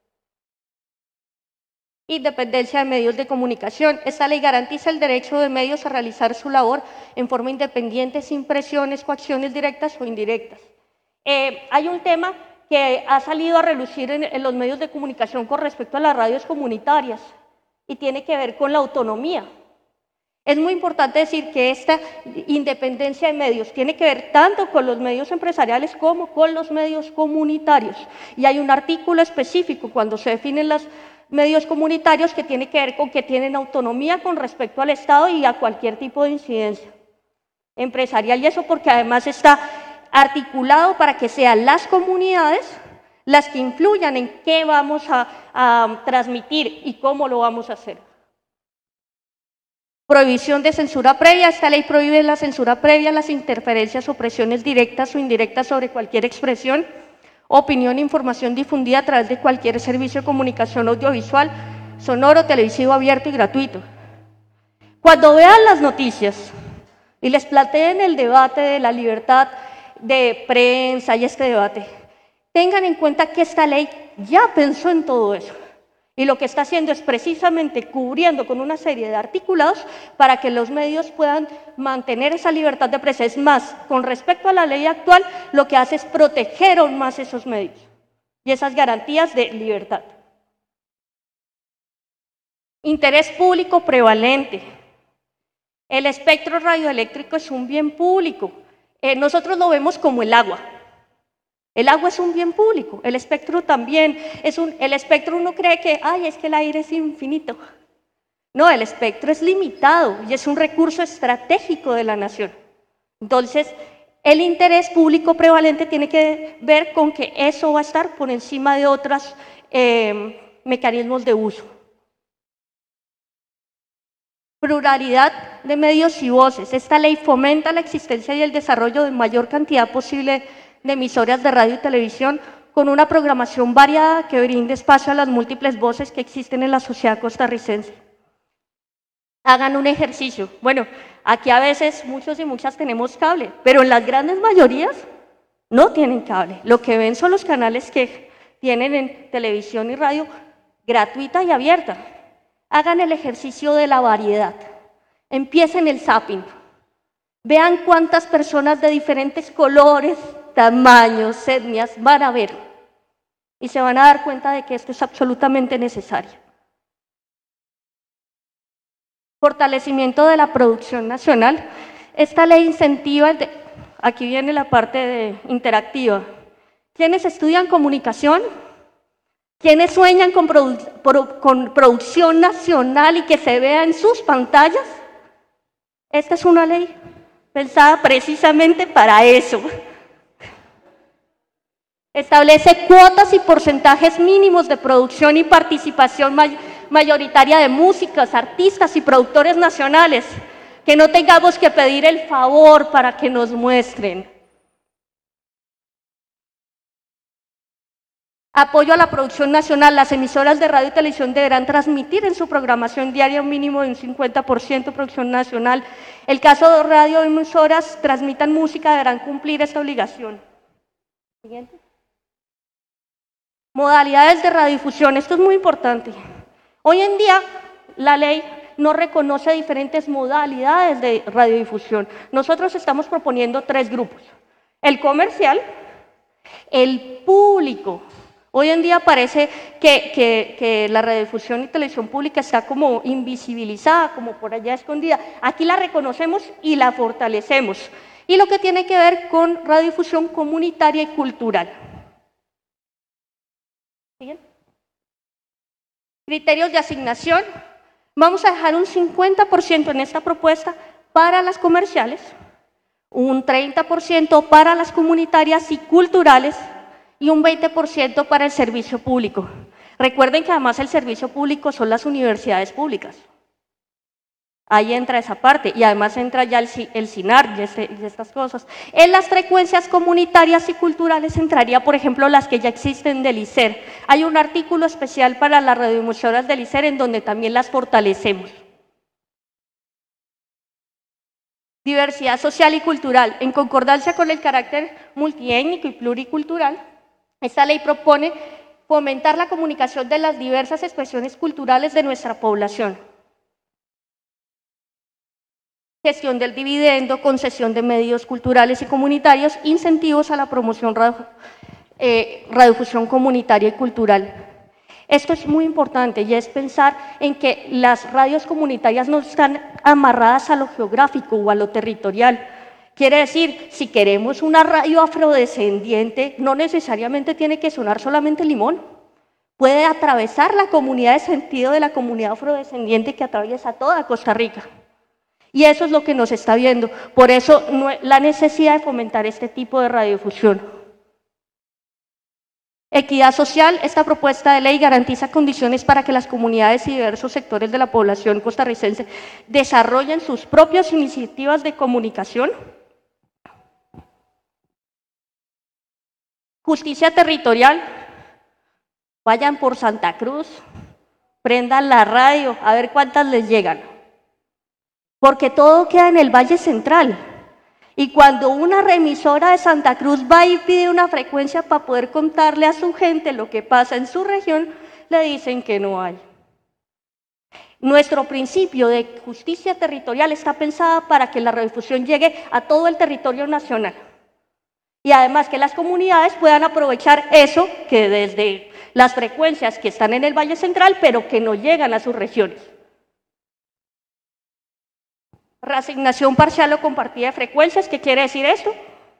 Speaker 5: Independencia de medios de comunicación. Esta ley garantiza el derecho de medios a realizar su labor en forma independiente, sin presiones, coacciones directas o indirectas. Eh, hay un tema que ha salido a relucir en, en los medios de comunicación con respecto a las radios comunitarias y tiene que ver con la autonomía. Es muy importante decir que esta independencia de medios tiene que ver tanto con los medios empresariales como con los medios comunitarios. Y hay un artículo específico cuando se definen los medios comunitarios que tiene que ver con que tienen autonomía con respecto al Estado y a cualquier tipo de incidencia empresarial. Y eso porque además está articulado para que sean las comunidades las que influyan en qué vamos a, a transmitir y cómo lo vamos a hacer. Prohibición de censura previa. Esta ley prohíbe la censura previa, las interferencias o presiones directas o indirectas sobre cualquier expresión, opinión e información difundida a través de cualquier servicio de comunicación audiovisual, sonoro, televisivo abierto y gratuito. Cuando vean las noticias y les planteen el debate de la libertad de prensa y este debate, tengan en cuenta que esta ley ya pensó en todo eso. Y lo que está haciendo es precisamente cubriendo con una serie de articulados para que los medios puedan mantener esa libertad de prensa. Es más, con respecto a la ley actual, lo que hace es proteger aún más esos medios y esas garantías de libertad. Interés público prevalente. El espectro radioeléctrico es un bien público. Eh, nosotros lo vemos como el agua. El agua es un bien público, el espectro también. Es un, el espectro uno cree que, ay, es que el aire es infinito. No, el espectro es limitado y es un recurso estratégico de la nación. Entonces, el interés público prevalente tiene que ver con que eso va a estar por encima de otros eh, mecanismos de uso. Pluralidad de medios y voces. Esta ley fomenta la existencia y el desarrollo de mayor cantidad posible de emisoras de radio y televisión con una programación variada que brinde espacio a las múltiples voces que existen en la sociedad costarricense. Hagan un ejercicio. Bueno, aquí a veces muchos y muchas tenemos cable, pero en las grandes mayorías no tienen cable. Lo que ven son los canales que tienen en televisión y radio gratuita y abierta. Hagan el ejercicio de la variedad. Empiecen el zapping. Vean cuántas personas de diferentes colores, tamaños, etnias van a ver y se van a dar cuenta de que esto es absolutamente necesario. Fortalecimiento de la producción nacional. Esta ley incentiva, el de, aquí viene la parte de interactiva. ¿Quiénes estudian comunicación? ¿Quiénes sueñan con, produ pro con producción nacional y que se vea en sus pantallas? Esta es una ley pensada precisamente para eso. Establece cuotas y porcentajes mínimos de producción y participación may mayoritaria de músicos, artistas y productores nacionales, que no tengamos que pedir el favor para que nos muestren. Apoyo a la producción nacional. Las emisoras de radio y televisión deberán transmitir en su programación diaria un mínimo de un cincuenta por ciento de producción nacional. El caso de radio y emisoras transmitan música deberán cumplir esta obligación. Siguiente. Modalidades de radiodifusión. Esto es muy importante. Hoy en día la ley no reconoce diferentes modalidades de radiodifusión. Nosotros estamos proponiendo tres grupos. El comercial, el público. Hoy en día parece que, que, que la radiodifusión y televisión pública está como invisibilizada, como por allá escondida. Aquí la reconocemos y la fortalecemos. Y lo que tiene que ver con radiodifusión comunitaria y cultural. ¿Bien? Criterios de asignación. Vamos a dejar un cincuenta por ciento en esta propuesta para las comerciales, un treinta por ciento para las comunitarias y culturales, y un veinte por ciento para el servicio público. Recuerden que además el servicio público son las universidades públicas. Ahí entra esa parte y además entra ya el, el SINAR y, este, y estas cosas. En las frecuencias comunitarias y culturales entraría, por ejemplo, las que ya existen del I C E R. Hay un artículo especial para las radioemisoras del I C E R en donde también las fortalecemos. Diversidad social y cultural. En concordancia con el carácter multiétnico y pluricultural, esta ley propone fomentar la comunicación de las diversas expresiones culturales de nuestra población. Gestión del dividendo, concesión de medios culturales y comunitarios, incentivos a la promoción radio, eh, radiodifusión comunitaria y cultural. Esto es muy importante y es pensar en que las radios comunitarias no están amarradas a lo geográfico o a lo territorial. Quiere decir, si queremos una radio afrodescendiente, no necesariamente tiene que sonar solamente Limón. Puede atravesar la comunidad de sentido de la comunidad afrodescendiente que atraviesa toda Costa Rica. Y eso es lo que nos está viendo. Por eso la necesidad de fomentar este tipo de radiodifusión. Equidad social. Esta propuesta de ley garantiza condiciones para que las comunidades y diversos sectores de la población costarricense desarrollen sus propias iniciativas de comunicación. Justicia territorial. Vayan por Santa Cruz, prendan la radio, a ver cuántas les llegan. Porque todo queda en el Valle Central. Y cuando una remisora de Santa Cruz va y pide una frecuencia para poder contarle a su gente lo que pasa en su región, le dicen que no hay. Nuestro principio de justicia territorial está pensada para que la radiodifusión llegue a todo el territorio nacional. Y además que las comunidades puedan aprovechar eso que desde las frecuencias que están en el Valle Central, pero que no llegan a sus regiones. Reasignación parcial o compartida de frecuencias, ¿qué quiere decir esto?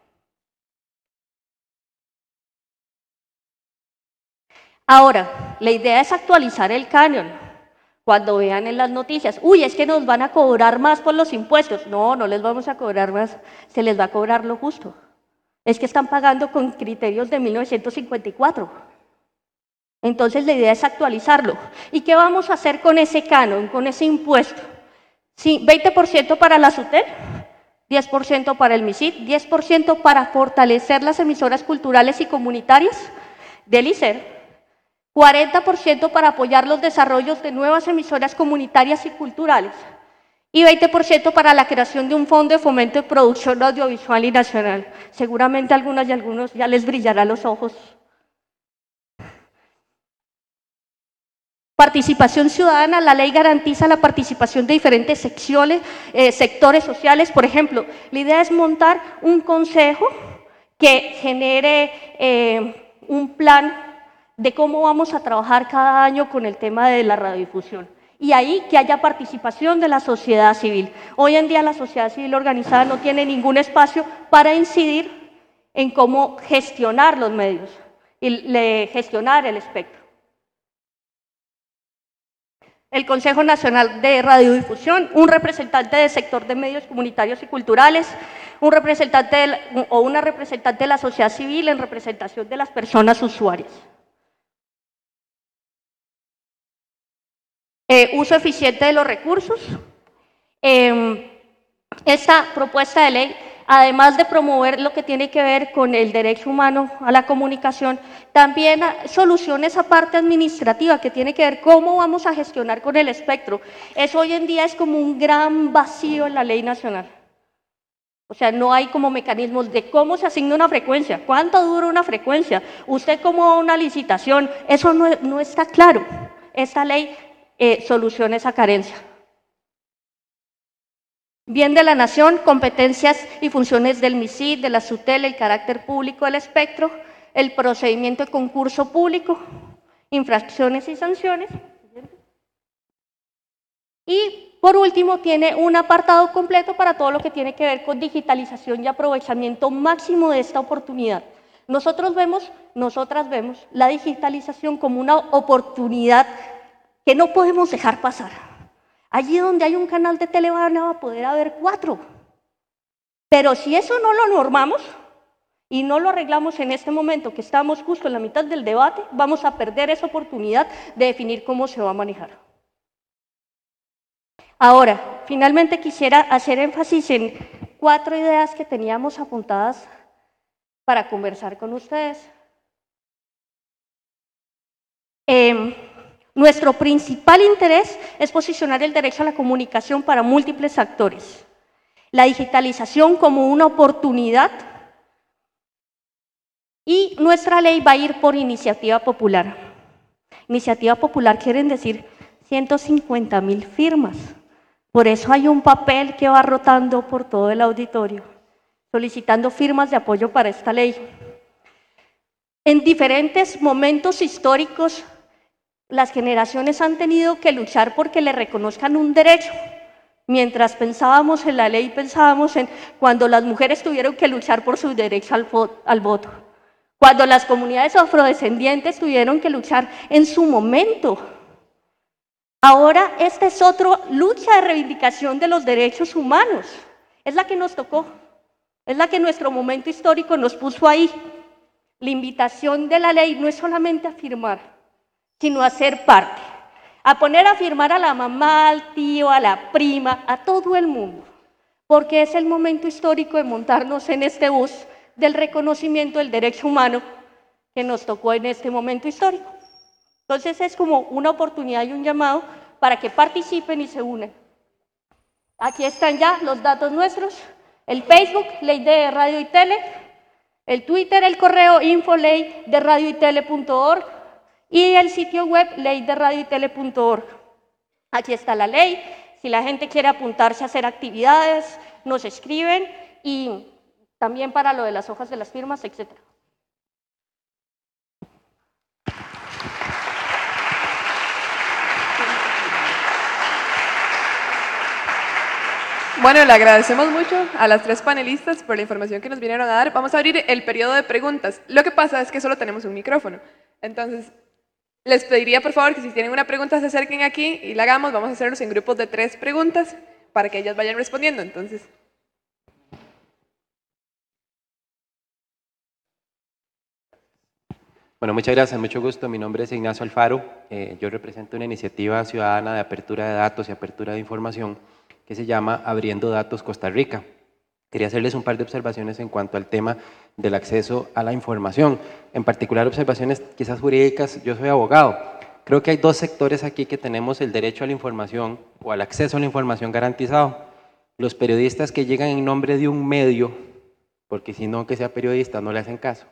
Speaker 5: Ahora, la idea es actualizar el canon. Cuando vean en las noticias, uy, es que nos van a cobrar más por los impuestos. No, no les vamos a cobrar más, se les va a cobrar lo justo. Es que están pagando con criterios de mil novecientos cincuenta y cuatro. Entonces la idea es actualizarlo. ¿Y qué vamos a hacer con ese canon, con ese impuesto? Sí, veinte por ciento para la SUTEP, diez por ciento para el MISID, diez por ciento para fortalecer las emisoras culturales y comunitarias del I C E R, cuarenta por ciento para apoyar los desarrollos de nuevas emisoras comunitarias y culturales y veinte por ciento para la creación de un fondo de fomento de producción audiovisual y nacional. Seguramente a algunas y a algunos ya les brillará los ojos. Participación ciudadana, la ley garantiza la participación de diferentes secciones, eh, sectores sociales. Por ejemplo, la idea es montar un consejo que genere eh, un plan de cómo vamos a trabajar cada año con el tema de la radiodifusión. Y ahí que haya participación de la sociedad civil. Hoy en día la sociedad civil organizada no tiene ningún espacio para incidir en cómo gestionar los medios y le, gestionar el espectro. El Consejo Nacional de Radiodifusión, un representante del sector de medios comunitarios y culturales, un representante de la, o una representante de la sociedad civil en representación de las personas usuarias. Eh, uso eficiente de los recursos. Eh, esta propuesta de ley, además de promover lo que tiene que ver con el derecho humano a la comunicación, también soluciona esa parte administrativa que tiene que ver cómo vamos a gestionar con el espectro. Eso hoy en día es como un gran vacío en la ley nacional. O sea, no hay como mecanismos de cómo se asigna una frecuencia, cuánto dura una frecuencia, usted cómo va a una licitación, eso no, no está claro. Esta ley eh, soluciona esa carencia. Bien de la nación, competencias y funciones del MISID, de la SUTEL, el carácter público del espectro, el procedimiento de concurso público, infracciones y sanciones. Y por último tiene un apartado completo para todo lo que tiene que ver con digitalización y aprovechamiento máximo de esta oportunidad. Nosotros vemos, nosotras vemos la digitalización como una oportunidad que no podemos dejar pasar. Allí donde hay un canal de tele van a poder haber cuatro. Pero si eso no lo normamos y no lo arreglamos en este momento, que estamos justo en la mitad del debate, vamos a perder esa oportunidad de definir cómo se va a manejar. Ahora, finalmente quisiera hacer énfasis en cuatro ideas que teníamos apuntadas para conversar con ustedes. Eh, Nuestro principal interés es posicionar el derecho a la comunicación para múltiples actores. La digitalización como una oportunidad y nuestra ley va a ir por iniciativa popular. Iniciativa popular quieren decir ciento cincuenta mil firmas. Por eso hay un papel que va rotando por todo el auditorio, solicitando firmas de apoyo para esta ley. En diferentes momentos históricos, las generaciones han tenido que luchar porque le reconozcan un derecho. Mientras pensábamos en la ley, pensábamos en cuando las mujeres tuvieron que luchar por su derecho al, al voto. Cuando las comunidades afrodescendientes tuvieron que luchar en su momento. Ahora esta es otra lucha de reivindicación de los derechos humanos. Es la que nos tocó. Es la que nuestro momento histórico nos puso ahí. La invitación de la ley no es solamente a firmar, sino a ser parte, a poner a firmar a la mamá, al tío, a la prima, a todo el mundo, porque es el momento histórico de montarnos en este bus del reconocimiento del derecho humano que nos tocó en este momento histórico. Entonces es como una oportunidad y un llamado para que participen y se unan. Aquí están ya los datos nuestros, el Facebook, Ley de Radio y Tele, el Twitter, el correo info ley de radio y tele punto org y el sitio web ley de radio y tele punto org. Aquí está la ley, si la gente quiere apuntarse a hacer actividades, nos escriben y también para lo de las hojas de las firmas, etcétera.
Speaker 1: Bueno, le agradecemos mucho a las tres panelistas por la información que nos vinieron a dar. Vamos a abrir el periodo de preguntas. Lo que pasa es que solo tenemos un micrófono. Entonces, les pediría por favor que si tienen una pregunta se acerquen aquí y la hagamos. Vamos a hacernos en grupos de tres preguntas para que ellas vayan respondiendo. Entonces,
Speaker 6: bueno, muchas gracias, mucho gusto. Mi nombre es Ignacio Alfaro. Eh, yo represento una iniciativa ciudadana de apertura de datos y apertura de información que se llama Abriendo Datos Costa Rica. Quería hacerles un par de observaciones en cuanto al tema del acceso a la información, en particular observaciones quizás jurídicas. Yo soy abogado. Creo que hay dos sectores aquí que tenemos el derecho a la información o al acceso a la información garantizado. Los periodistas que llegan en nombre de un medio, porque si no que sea periodista no le hacen caso,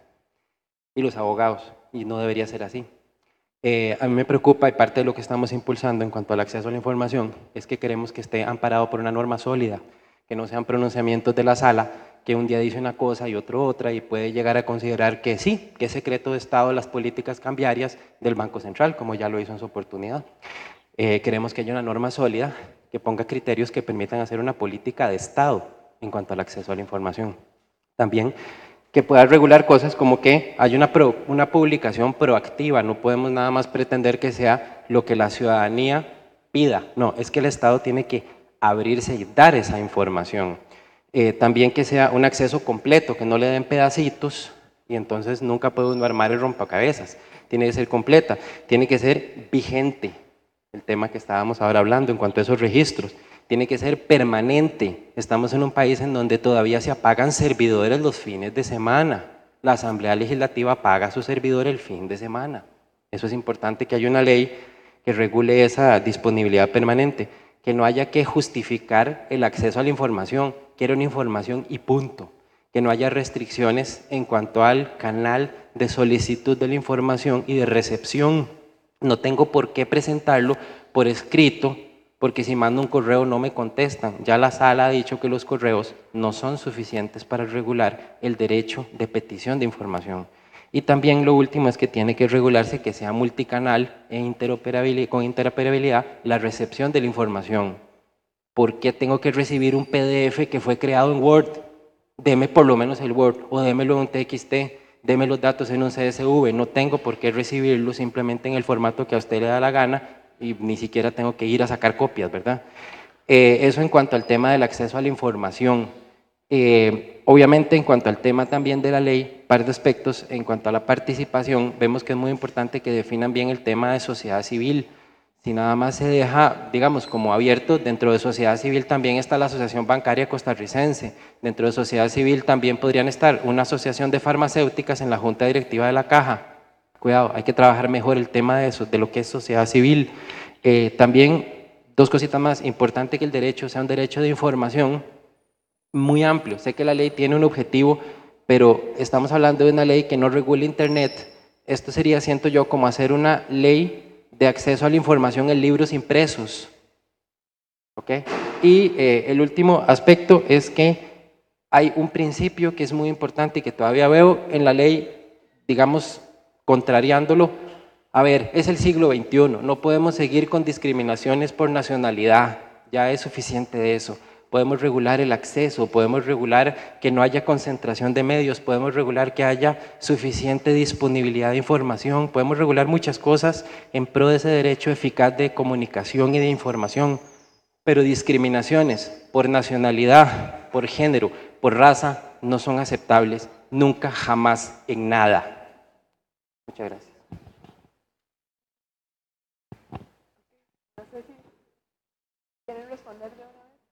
Speaker 6: y los abogados, y no debería ser así. Eh, a mí me preocupa, y parte de lo que estamos impulsando en cuanto al acceso a la información, es que queremos que esté amparado por una norma sólida, que no sean pronunciamientos de la sala, que un día dice una cosa y otro otra, y puede llegar a considerar que sí, que es secreto de Estado las políticas cambiarias del Banco Central, como ya lo hizo en su oportunidad. Eh, queremos que haya una norma sólida, que ponga criterios que permitan hacer una política de Estado en cuanto al acceso a la información. También que pueda regular cosas como que hay una, pro, una publicación proactiva, no podemos nada más pretender que sea lo que la ciudadanía pida, no, es que el Estado tiene que abrirse y dar esa información. Eh, también que sea un acceso completo, que no le den pedacitos y entonces nunca puede uno armar el rompecabezas, tiene que ser completa, tiene que ser vigente, el tema que estábamos ahora hablando en cuanto a esos registros. Tiene que ser permanente. Estamos en un país en donde todavía se apagan servidores los fines de semana. La Asamblea Legislativa apaga su servidor el fin de semana. Eso es importante, que haya una ley que regule esa disponibilidad permanente, que no haya que justificar el acceso a la información. Quiero una información y punto. Que no haya restricciones en cuanto al canal de solicitud de la información y de recepción. No tengo por qué presentarlo por escrito, porque si mando un correo no me contestan. Ya la sala ha dicho que los correos no son suficientes para regular el derecho de petición de información. Y también lo último es que tiene que regularse que sea multicanal e interoperabilidad, con interoperabilidad la recepción de la información. ¿Por qué tengo que recibir un P D F que fue creado en Word? Deme por lo menos el Word, o démelo en un T X T, deme los datos en un C S V. No tengo por qué recibirlo simplemente en el formato que a usted le da la gana, y ni siquiera tengo que ir a sacar copias, ¿verdad? Eh, eso en cuanto al tema del acceso a la información. Eh, obviamente en cuanto al tema también de la ley, par de aspectos. En cuanto a la participación, vemos que es muy importante que definan bien el tema de sociedad civil. Si nada más se deja, digamos, como abierto, dentro de sociedad civil también está la Asociación Bancaria Costarricense, dentro de sociedad civil también podrían estar una asociación de farmacéuticas en la Junta Directiva de la Caja. Cuidado, hay que trabajar mejor el tema de eso, de lo que es sociedad civil. Eh, también, dos cositas más, importante que el derecho sea un derecho de información muy amplio. Sé que la ley tiene un objetivo, pero estamos hablando de una ley que no regula Internet. Esto sería, siento yo, como hacer una ley de acceso a la información en libros impresos. ¿Okay? Y eh, el último aspecto es que hay un principio que es muy importante y que todavía veo en la ley, digamos, contrariándolo. A ver, es el siglo veintiuno, no podemos seguir con discriminaciones por nacionalidad, ya es suficiente de eso. Podemos regular el acceso, podemos regular que no haya concentración de medios, podemos regular que haya suficiente disponibilidad de información, podemos regular muchas cosas en pro de ese derecho eficaz de comunicación y de información, pero discriminaciones por nacionalidad, por género, por raza, no son aceptables, nunca, jamás, en nada. Muchas gracias.
Speaker 1: No sé si quieren responder de una vez.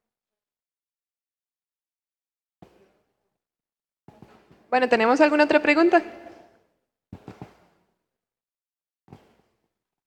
Speaker 1: Bueno, ¿tenemos alguna otra pregunta?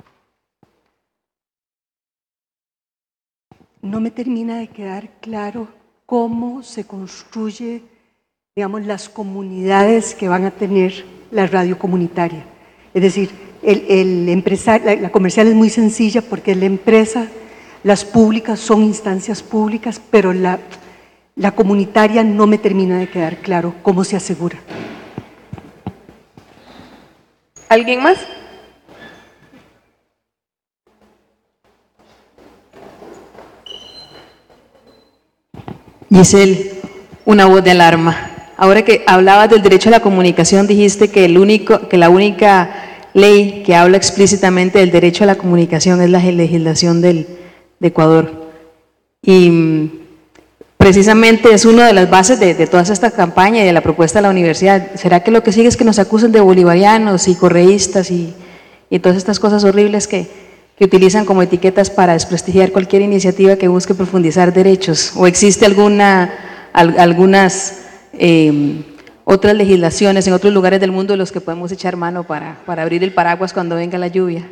Speaker 7: no me termina de quedar claro cómo se construye, digamos, las comunidades que van a tener la radio comunitaria. Es decir, el, el empresario, la, la comercial es muy sencilla porque es la empresa, las públicas son instancias públicas, pero la, la comunitaria no me termina de quedar claro cómo se asegura.
Speaker 1: ¿Alguien más?
Speaker 2: Giselle, una voz de alarma. Ahora que hablabas del derecho a la comunicación, dijiste que, el único, que la única ley que habla explícitamente del derecho a la comunicación es la legislación del, de Ecuador. Y precisamente es una de las bases de, de toda esta campaña y de la propuesta de la universidad. ¿Será que lo que sigue es que nos acusen de bolivarianos y correístas y, y todas estas cosas horribles que, que utilizan como etiquetas para desprestigiar cualquier iniciativa que busque profundizar derechos? ¿O existe alguna, al, algunas eh, otras legislaciones en otros lugares del mundo de los que podemos echar mano para, para abrir el paraguas cuando venga la lluvia?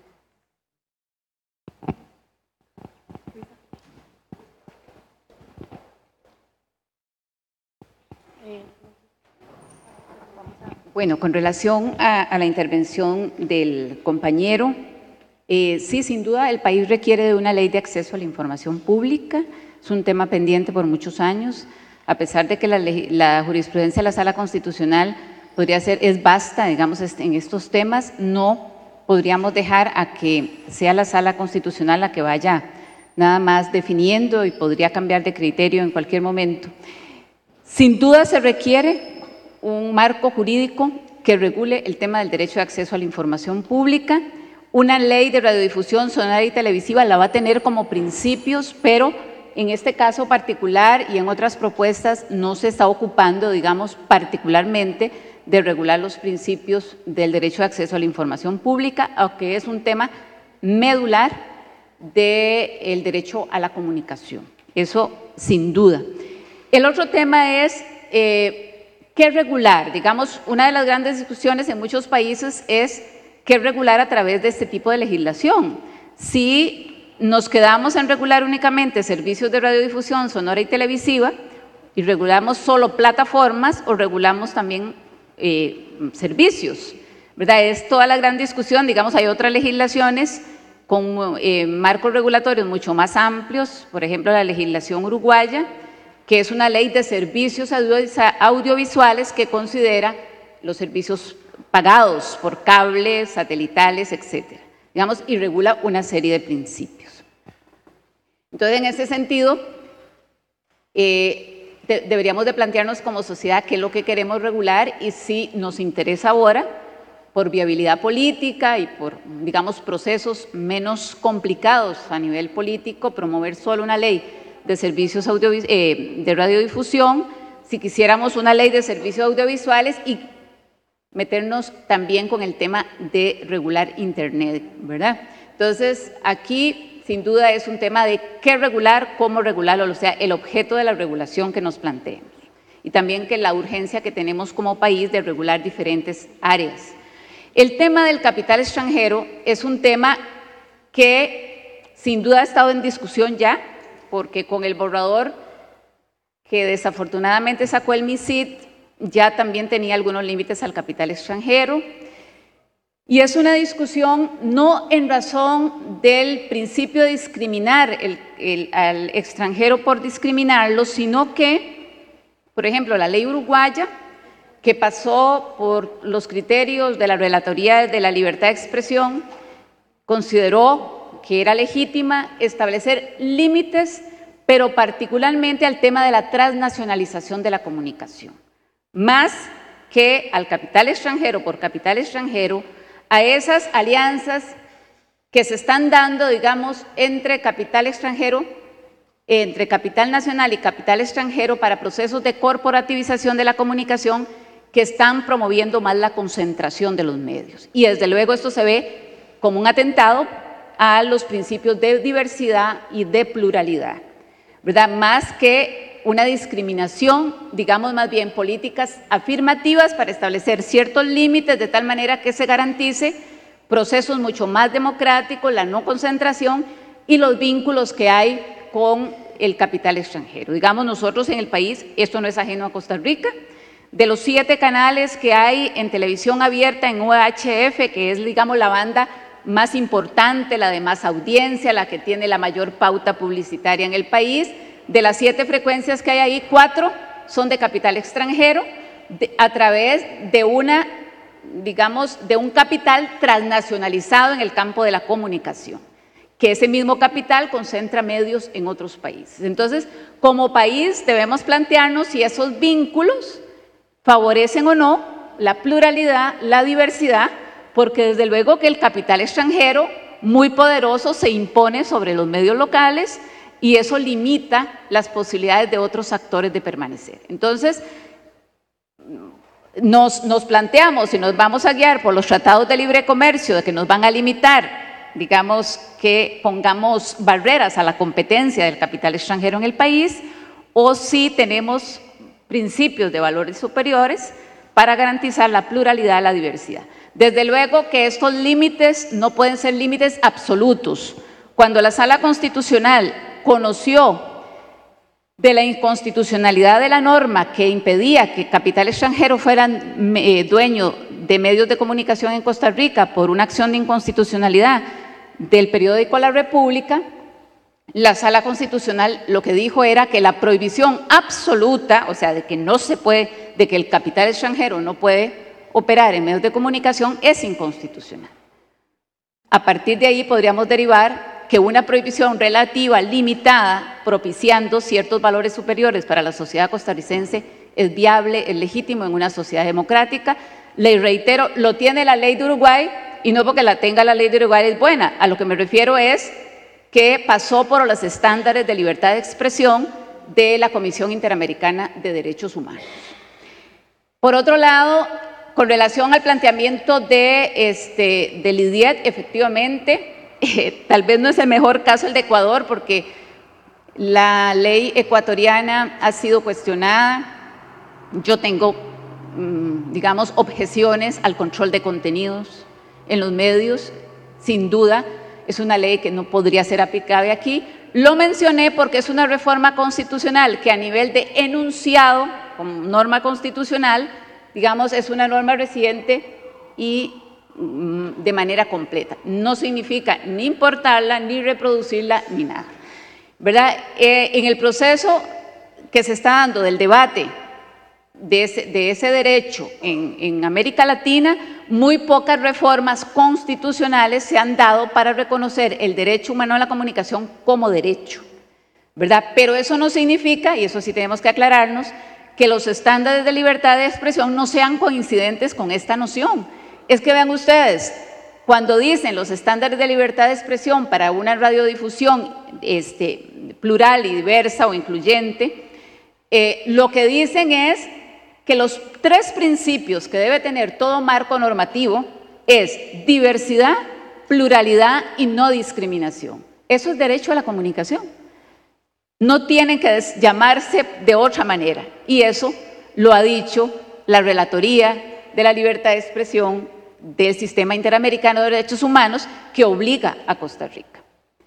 Speaker 3: Bueno, con relación a, a la intervención del compañero, eh, sí, sin duda el país requiere de una ley de acceso a la información pública. Es un tema pendiente por muchos años, a pesar de que la, la jurisprudencia de la Sala Constitucional podría ser, es vasta, digamos, en estos temas, no podríamos dejar a que sea la Sala Constitucional la que vaya nada más definiendo y podría cambiar de criterio en cualquier momento. Sin duda se requiere un marco jurídico que regule el tema del derecho de acceso a la información pública. Una ley de radiodifusión sonora y televisiva la va a tener como principios, pero en este caso particular y en otras propuestas no se está ocupando, digamos, particularmente de regular los principios del derecho de acceso a la información pública, aunque es un tema medular del derecho a la comunicación. Eso sin duda. El otro tema es Eh, ¿qué regular? Digamos, una de las grandes discusiones en muchos países es qué regular a través de este tipo de legislación. Si nos quedamos en regular únicamente servicios de radiodifusión sonora y televisiva y regulamos solo plataformas o regulamos también eh, servicios, ¿verdad? Es toda la gran discusión. Digamos, hay otras legislaciones con eh, marcos regulatorios mucho más amplios, por ejemplo, la legislación uruguaya, que es una ley de servicios audiovisuales que considera los servicios pagados por cables, satelitales, etcétera, digamos, y regula una serie de principios. Entonces, en ese sentido, eh, de, deberíamos de plantearnos como sociedad qué es lo que queremos regular y si nos interesa ahora, por viabilidad política y por, digamos, procesos menos complicados a nivel político, promover solo una ley de servicios audiovisuales, eh, de radiodifusión, si quisiéramos una ley de servicios audiovisuales y meternos también con el tema de regular Internet, ¿verdad? Entonces, aquí sin duda es un tema de qué regular, cómo regularlo, o sea, el objeto de la regulación que nos planteemos. Y también que la urgencia que tenemos como país de regular diferentes áreas. El tema del capital extranjero es un tema que sin duda ha estado en discusión ya, porque con el borrador que desafortunadamente sacó el MISID ya también tenía algunos límites al capital extranjero. Y es una discusión no en razón del principio de discriminar el, el, al extranjero por discriminarlo, sino que, por ejemplo, la ley uruguaya, que pasó por los criterios de la Relatoría de la Libertad de Expresión, consideró que era legítima establecer límites, pero particularmente al tema de la transnacionalización de la comunicación, más que al capital extranjero por capital extranjero, a esas alianzas que se están dando, digamos, entre capital extranjero, entre capital nacional y capital extranjero para procesos de corporativización de la comunicación que están promoviendo más la concentración de los medios. Y desde luego esto se ve como un atentado a los principios de diversidad y de pluralidad, ¿verdad? Más que una discriminación, digamos más bien políticas afirmativas para establecer ciertos límites de tal manera que se garantice procesos mucho más democráticos, la no concentración y los vínculos que hay con el capital extranjero. Digamos, nosotros en el país, esto no es ajeno a Costa Rica, de los siete canales que hay en televisión abierta en U H F, que es, digamos, la banda más importante, la de más audiencia, la que tiene la mayor pauta publicitaria en el país, de las siete frecuencias que hay ahí, cuatro son de capital extranjero, de, a través de una, digamos, de un capital transnacionalizado en el campo de la comunicación, que ese mismo capital concentra medios en otros países. Entonces, como país debemos plantearnos si esos vínculos favorecen o no la pluralidad, la diversidad, porque desde luego que el capital extranjero muy poderoso se impone sobre los medios locales y eso limita las posibilidades de otros actores de permanecer. Entonces, nos, nos planteamos, si nos vamos a guiar por los tratados de libre comercio, de que nos van a limitar, digamos, que pongamos barreras a la competencia del capital extranjero en el país, o si tenemos principios de valores superiores para garantizar la pluralidad y la diversidad. Desde luego que estos límites no pueden ser límites absolutos. Cuando la Sala Constitucional conoció de la inconstitucionalidad de la norma que impedía que capital extranjero fuera eh, dueño de medios de comunicación en Costa Rica por una acción de inconstitucionalidad del periódico La República, la Sala Constitucional lo que dijo era que la prohibición absoluta, o sea, de que no se puede, de que el capital extranjero no puede operar en medios de comunicación es inconstitucional. A partir de ahí podríamos derivar que una prohibición relativa, limitada, propiciando ciertos valores superiores para la sociedad costarricense es viable, es legítimo en una sociedad democrática. Le reitero, lo tiene la ley de Uruguay y no porque la tenga la ley de Uruguay es buena. A lo que me refiero es que pasó por los estándares de libertad de expresión de la Comisión Interamericana de Derechos Humanos. Por otro lado, con relación al planteamiento de, este, del I D I E T, efectivamente, eh, tal vez no es el mejor caso el de Ecuador, porque la ley ecuatoriana ha sido cuestionada. Yo tengo, mmm, digamos, objeciones al control de contenidos en los medios, sin duda. Es una ley que no podría ser aplicable aquí. Lo mencioné porque es una reforma constitucional que a nivel de enunciado, como norma constitucional, digamos, es una norma reciente y mm, de manera completa. No significa ni importarla, ni reproducirla, ni nada. ¿Verdad? Eh, en el proceso que se está dando del debate de ese, de ese derecho en, en América Latina, muy pocas reformas constitucionales se han dado para reconocer el derecho humano a la comunicación como derecho, ¿verdad? Pero eso no significa, y eso sí tenemos que aclararnos, que los estándares de libertad de expresión no sean coincidentes con esta noción. Es que vean ustedes, cuando dicen los estándares de libertad de expresión para una radiodifusión este, plural y diversa o incluyente, eh, lo que dicen es que los tres principios que debe tener todo marco normativo es diversidad, pluralidad y no discriminación. Eso es derecho a la comunicación. No tienen que llamarse de otra manera. Y eso lo ha dicho la Relatoría de la Libertad de Expresión del Sistema Interamericano de Derechos Humanos, que obliga a Costa Rica.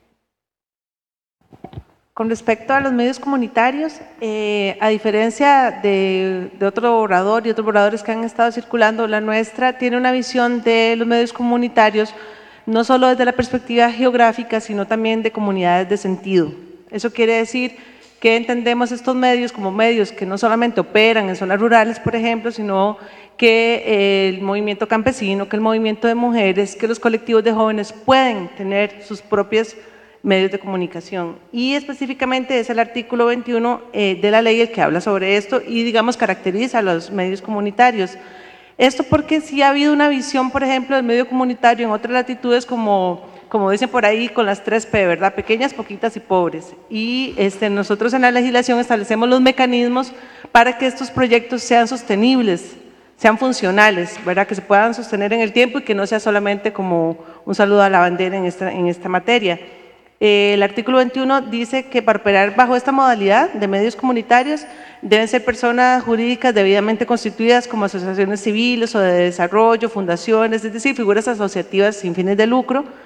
Speaker 4: Con respecto a los medios comunitarios, eh, a diferencia de, de otro orador y otros oradores que han estado circulando, la nuestra tiene una visión de los medios comunitarios no solo desde la perspectiva geográfica, sino también de comunidades de sentido. Eso quiere decir que entendemos estos medios como medios que no solamente operan en zonas rurales, por ejemplo, sino que el movimiento campesino, que el movimiento de mujeres, que los colectivos de jóvenes pueden tener sus propios medios de comunicación. Y específicamente es el artículo veintiuno eh, de la ley el que habla sobre esto y, digamos, caracteriza a los medios comunitarios. Esto porque sí ha habido una visión, por ejemplo, del medio comunitario en otras latitudes como, como dicen por ahí, con las tres P, ¿verdad? Pequeñas, poquitas y pobres. Y este, nosotros en la legislación establecemos los mecanismos para que estos proyectos sean sostenibles, sean funcionales, ¿verdad? Que se puedan sostener en el tiempo y que no sea solamente como un saludo a la bandera en esta, en esta materia. Eh, el artículo veintiuno dice que para operar bajo esta modalidad de medios comunitarios deben ser personas jurídicas debidamente constituidas como asociaciones civiles o de desarrollo, fundaciones, es decir, figuras asociativas sin fines de lucro.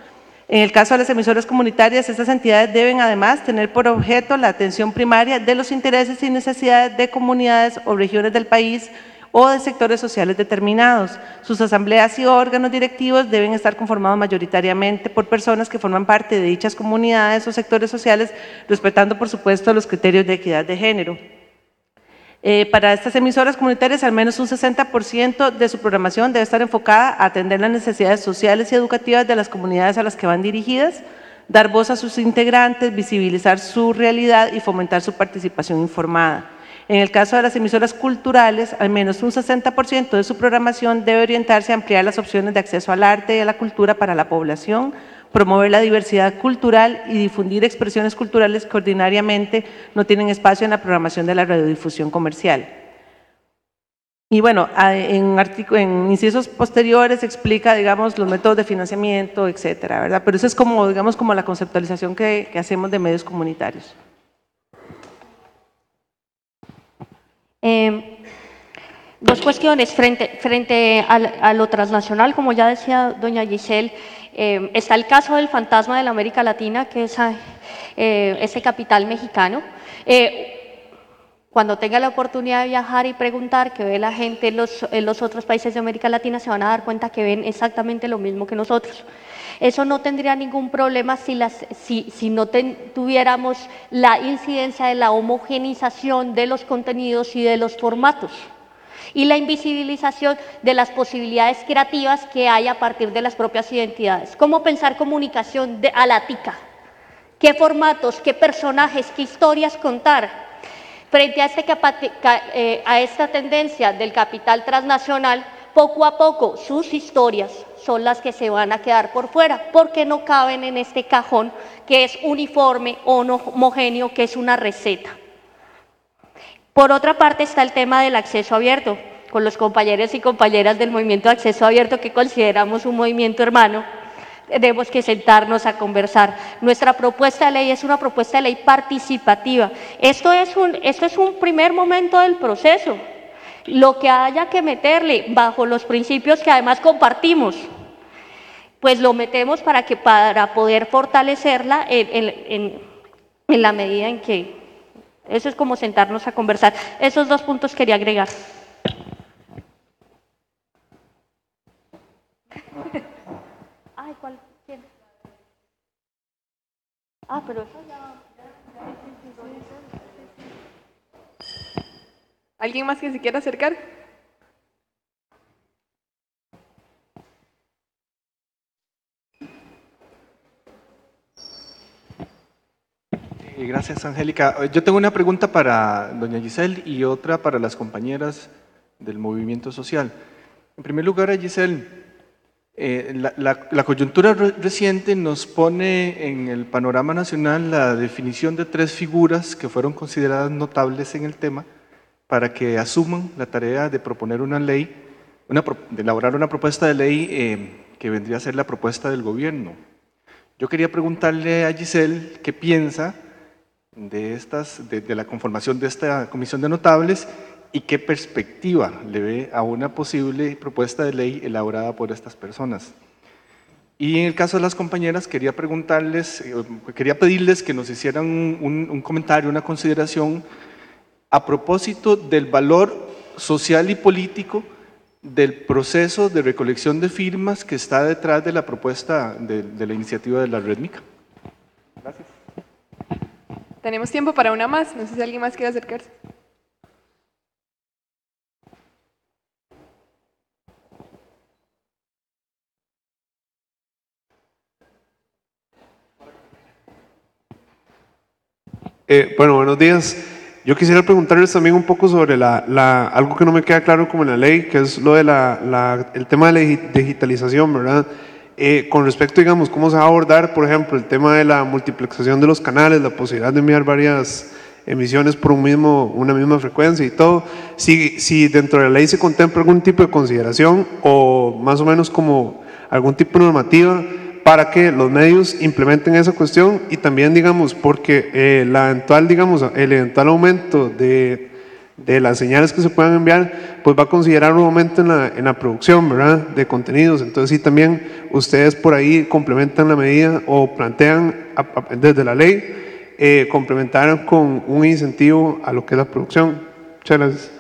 Speaker 4: En el caso de las emisoras comunitarias, estas entidades deben además tener por objeto la atención primaria de los intereses y necesidades de comunidades o regiones del país o de sectores sociales determinados. Sus asambleas y órganos directivos deben estar conformados mayoritariamente por personas que forman parte de dichas comunidades o sectores sociales, respetando por supuesto los criterios de equidad de género. Eh, para estas emisoras comunitarias, al menos un sesenta por ciento de su programación debe estar enfocada a atender las necesidades sociales y educativas de las comunidades a las que van dirigidas, dar voz a sus integrantes, visibilizar su realidad y fomentar su participación informada. En el caso de las emisoras culturales, al menos un sesenta por ciento de su programación debe orientarse a ampliar las opciones de acceso al arte y a la cultura para la población, promover la diversidad cultural y difundir expresiones culturales que ordinariamente no tienen espacio en la programación de la radiodifusión comercial. Y bueno, en, en incisos posteriores explica, digamos, los métodos de financiamiento, etcétera, ¿verdad? Pero eso es como, digamos, como la conceptualización que, que hacemos de medios comunitarios.
Speaker 5: Eh, dos cuestiones frente, frente a, a lo transnacional, como ya decía doña Giselle. Eh, está el caso del fantasma de la América Latina, que es eh, ese capital mexicano. Eh, cuando tenga la oportunidad de viajar y preguntar qué ve la gente en los, en los otros países de América Latina, se van a dar cuenta que ven exactamente lo mismo que nosotros. Eso no tendría ningún problema si, las, si, si no ten, tuviéramos la incidencia de la homogenización de los contenidos y de los formatos, y la invisibilización de las posibilidades creativas que hay a partir de las propias identidades. ¿Cómo pensar comunicación de, a la tica? ¿Qué formatos, qué personajes, qué historias contar? Frente a, este, a esta tendencia del capital transnacional, poco a poco sus historias son las que se van a quedar por fuera, porque no caben en este cajón que es uniforme o no homogéneo, que es una receta. Por otra parte está el tema del acceso abierto, con los compañeros y compañeras del movimiento de acceso abierto, que consideramos un movimiento hermano. Tenemos que sentarnos a conversar. Nuestra propuesta de ley es una propuesta de ley participativa. Esto es un, esto es un primer momento del proceso. Lo que haya que meterle bajo los principios que además compartimos, pues lo metemos para, que, para poder fortalecerla en, en, en, en la medida en que... Eso es como sentarnos a conversar. Esos dos puntos quería agregar. Ay, ¿cuál? ¿Quién? Ah, pero eso ya...
Speaker 1: ¿Alguien más que se quiera acercar?
Speaker 8: Gracias, Angélica. Yo tengo una pregunta para doña Giselle y otra para las compañeras del movimiento social. En primer lugar, a Giselle, eh, la, la, la coyuntura re reciente nos pone en el panorama nacional la definición de tres figuras que fueron consideradas notables en el tema para que asuman la tarea de proponer una ley, una, de elaborar una propuesta de ley eh, que vendría a ser la propuesta del gobierno. Yo quería preguntarle a Giselle qué piensa de, estas, de, de la conformación de esta comisión de notables y qué perspectiva le ve a una posible propuesta de ley elaborada por estas personas. Y en el caso de las compañeras, quería preguntarles, quería pedirles que nos hicieran un, un, un comentario, una consideración a propósito del valor social y político del proceso de recolección de firmas que está detrás de la propuesta de, de la iniciativa de la Red Mica. Gracias.
Speaker 1: Tenemos tiempo para una más, no sé si alguien más quiere acercarse.
Speaker 9: Eh, bueno, buenos días. Yo quisiera preguntarles también un poco sobre la, la, algo que no me queda claro como en la ley, que es lo de la, la, el tema de la digitalización, ¿verdad? Eh, con respecto, digamos, cómo se va a abordar, por ejemplo, el tema de la multiplexación de los canales, la posibilidad de enviar varias emisiones por un mismo, una misma frecuencia y todo, si, si dentro de la ley se contempla algún tipo de consideración o más o menos como algún tipo de normativa para que los medios implementen esa cuestión y también, digamos, porque eh, la eventual, digamos, el eventual aumento de, de las señales que se puedan enviar, pues va a considerar un aumento en la, en la producción, ¿verdad?, de contenidos. Entonces sí, también ustedes por ahí complementan la medida o plantean a, a, desde la ley eh, complementar con un incentivo a lo que es la producción. Muchas gracias.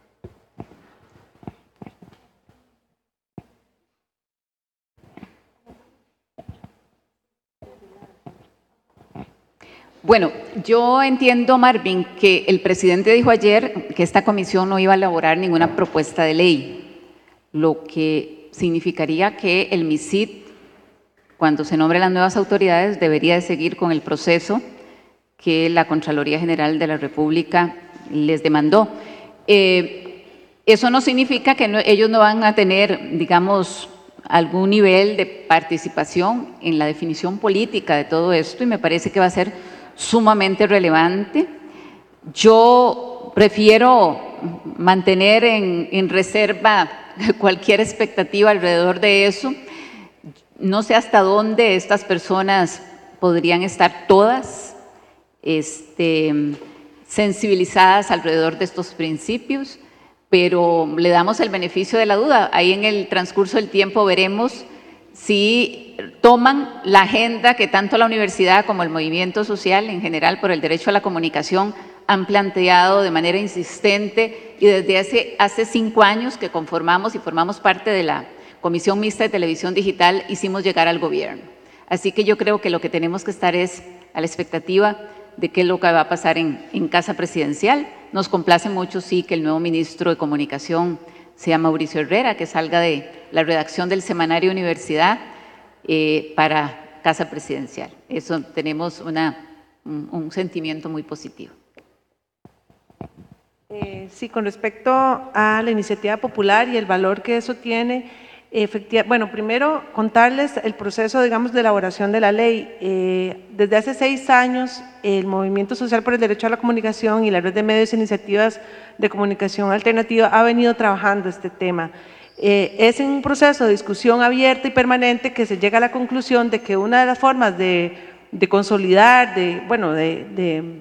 Speaker 3: Bueno, yo entiendo, Marvin, que el presidente dijo ayer que esta comisión no iba a elaborar ninguna propuesta de ley, lo que significaría que el MISID, cuando se nombren las nuevas autoridades, debería de seguir con el proceso que la Contraloría General de la República les demandó. Eh, eso no significa que no, ellos no van a tener, digamos, algún nivel de participación en la definición política de todo esto, y me parece que va a ser sumamente relevante. Yo prefiero mantener en, en reserva cualquier expectativa alrededor de eso. No sé hasta dónde estas personas podrían estar todas este, sensibilizadas alrededor de estos principios, pero le damos el beneficio de la duda. Ahí en el transcurso del tiempo veremos si toman la agenda que tanto la universidad como el movimiento social en general por el derecho a la comunicación han planteado de manera insistente, y desde hace, hace cinco años que conformamos y formamos parte de la Comisión Mixta de Televisión Digital, hicimos llegar al gobierno. Así que yo creo que lo que tenemos que estar es a la expectativa de qué es lo que va a pasar en, en Casa Presidencial. Nos complace mucho, sí, que el nuevo ministro de Comunicación sea Mauricio Herrera, que salga de la redacción del semanario Universidad eh, para Casa Presidencial. Eso tenemos una, un, un sentimiento muy positivo.
Speaker 4: Eh, sí, con respecto a la iniciativa popular y el valor que eso tiene, efectivamente, bueno, primero contarles el proceso, digamos, de elaboración de la ley. Eh, desde hace seis años, el Movimiento Social por el Derecho a la Comunicación y la Red de Medios e Iniciativas de Comunicación Alternativa ha venido trabajando este tema. Eh, es un proceso de discusión abierta y permanente que se llega a la conclusión de que una de las formas de, de consolidar, de, bueno, de, de,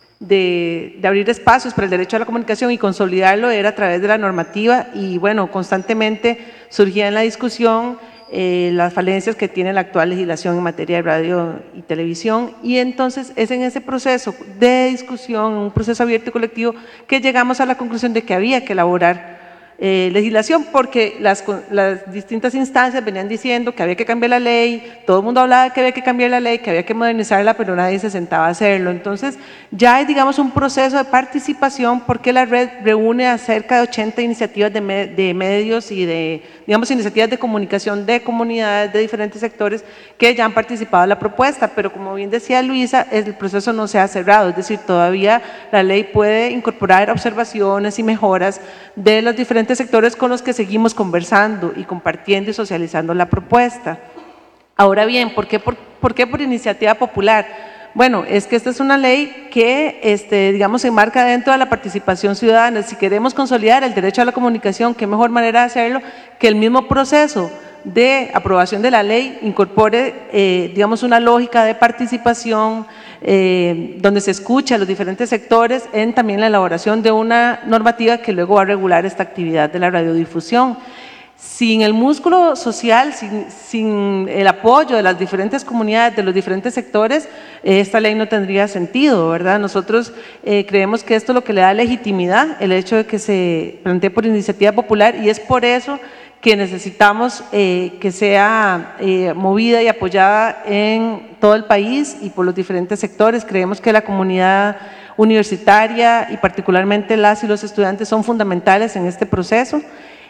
Speaker 4: de, de abrir espacios para el derecho a la comunicación y consolidarlo era a través de la normativa, y bueno, constantemente surgía en la discusión eh, las falencias que tiene la actual legislación en materia de radio y televisión, y entonces es en ese proceso de discusión, un proceso abierto y colectivo, que llegamos a la conclusión de que había que elaborar Eh, legislación, porque las, las distintas instancias venían diciendo que había que cambiar la ley, todo el mundo hablaba de que había que cambiar la ley, que había que modernizarla, pero nadie se sentaba a hacerlo. Entonces ya hay, digamos, un proceso de participación, porque la red reúne a cerca de ochenta iniciativas de, me, de medios y de, digamos, iniciativas de comunicación de comunidades de diferentes sectores que ya han participado en la propuesta, pero como bien decía Luisa, el proceso no se ha cerrado, es decir, todavía la ley puede incorporar observaciones y mejoras de los diferentes sectores con los que seguimos conversando y compartiendo y socializando la propuesta. Ahora bien, ¿por qué por, por, qué por iniciativa popular? Bueno, es que esta es una ley que, este, digamos, se enmarca dentro de la participación ciudadana. Si queremos consolidar el derecho a la comunicación, ¿qué mejor manera de hacerlo que el mismo proceso de aprobación de la ley incorpore, eh, digamos, una lógica de participación eh, donde se escucha a los diferentes sectores en también la elaboración de una normativa que luego va a regular esta actividad de la radiodifusión? Sin el músculo social, sin, sin el apoyo de las diferentes comunidades, de los diferentes sectores, eh, esta ley no tendría sentido, ¿verdad? Nosotros eh, creemos que esto es lo que le da legitimidad, el hecho de que se plantee por iniciativa popular, y es por eso que necesitamos eh, que sea eh, movida y apoyada en todo el país y por los diferentes sectores. Creemos que la comunidad universitaria y particularmente las y los estudiantes son fundamentales en este proceso.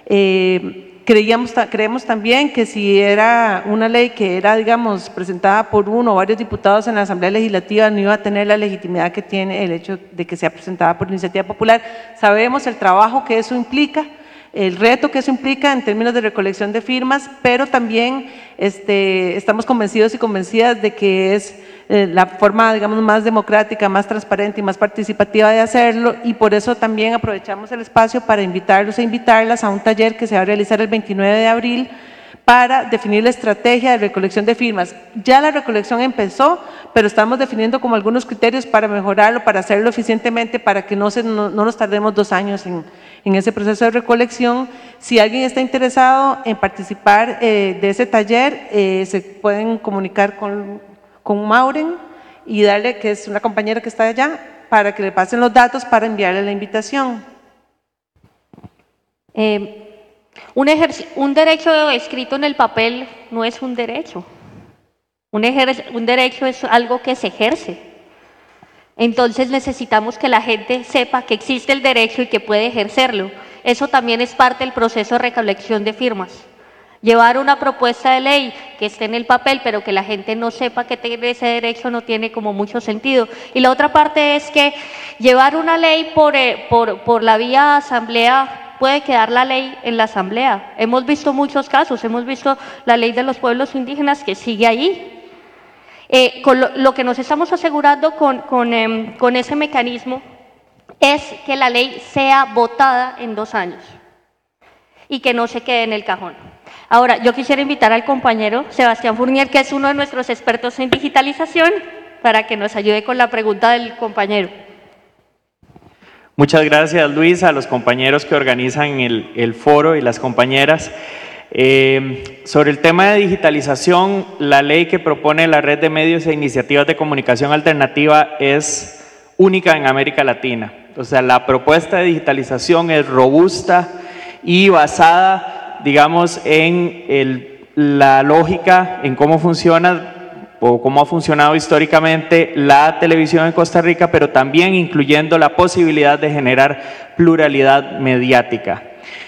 Speaker 4: Eh, creíamos, creemos también que si era una ley que era, digamos, presentada por uno o varios diputados en la Asamblea Legislativa, no iba a tener la legitimidad que tiene el hecho de que sea presentada por iniciativa popular. Sabemos el trabajo que eso implica, el reto que eso implica en términos de recolección de firmas, pero también este, estamos convencidos y convencidas de que es eh, la forma, digamos, más democrática, más transparente y más participativa de hacerlo, y por eso también aprovechamos el espacio para invitarlos e invitarlas a un taller que se va a realizar el veintinueve de abril para definir la estrategia de recolección de firmas. Ya la recolección empezó, pero estamos definiendo como algunos criterios para mejorarlo, para hacerlo eficientemente, para que no, se, no, no nos tardemos dos años en, en ese proceso de recolección. Si alguien está interesado en participar eh, de ese taller, eh, se pueden comunicar con, con Mauren y darle, que es una compañera que está allá, para que le pasen los datos para enviarle la invitación.
Speaker 5: Eh, Un, un derecho escrito en el papel no es un derecho. Un, un derecho es algo que se ejerce. Entonces necesitamos que la gente sepa que existe el derecho y que puede ejercerlo. Eso también es parte del proceso de recolección de firmas. Llevar una propuesta de ley que esté en el papel, pero que la gente no sepa que tiene ese derecho, no tiene como mucho sentido. Y la otra parte es que llevar una ley por, por, por la vía asamblea puede quedar la ley en la asamblea. Hemos visto muchos casos, hemos visto la ley de los pueblos indígenas que sigue ahí. Eh, con lo, lo que nos estamos asegurando con, con, eh, con ese mecanismo es que la ley sea votada en dos años y que no se quede en el cajón. Ahora, yo quisiera invitar al compañero Sebastián Fournier, que es uno de nuestros expertos en digitalización, para que nos ayude con la pregunta del compañero.
Speaker 10: Muchas gracias, Luis, a los compañeros que organizan el, el foro y las compañeras. Eh, sobre el tema de digitalización, la ley que propone la Red de Medios e Iniciativas de Comunicación Alternativa es única en América Latina. O sea, la propuesta de digitalización es robusta y basada, digamos, en el, la lógica, en cómo funciona o cómo ha funcionado históricamente la televisión en Costa Rica, pero también incluyendo la posibilidad de generar pluralidad mediática.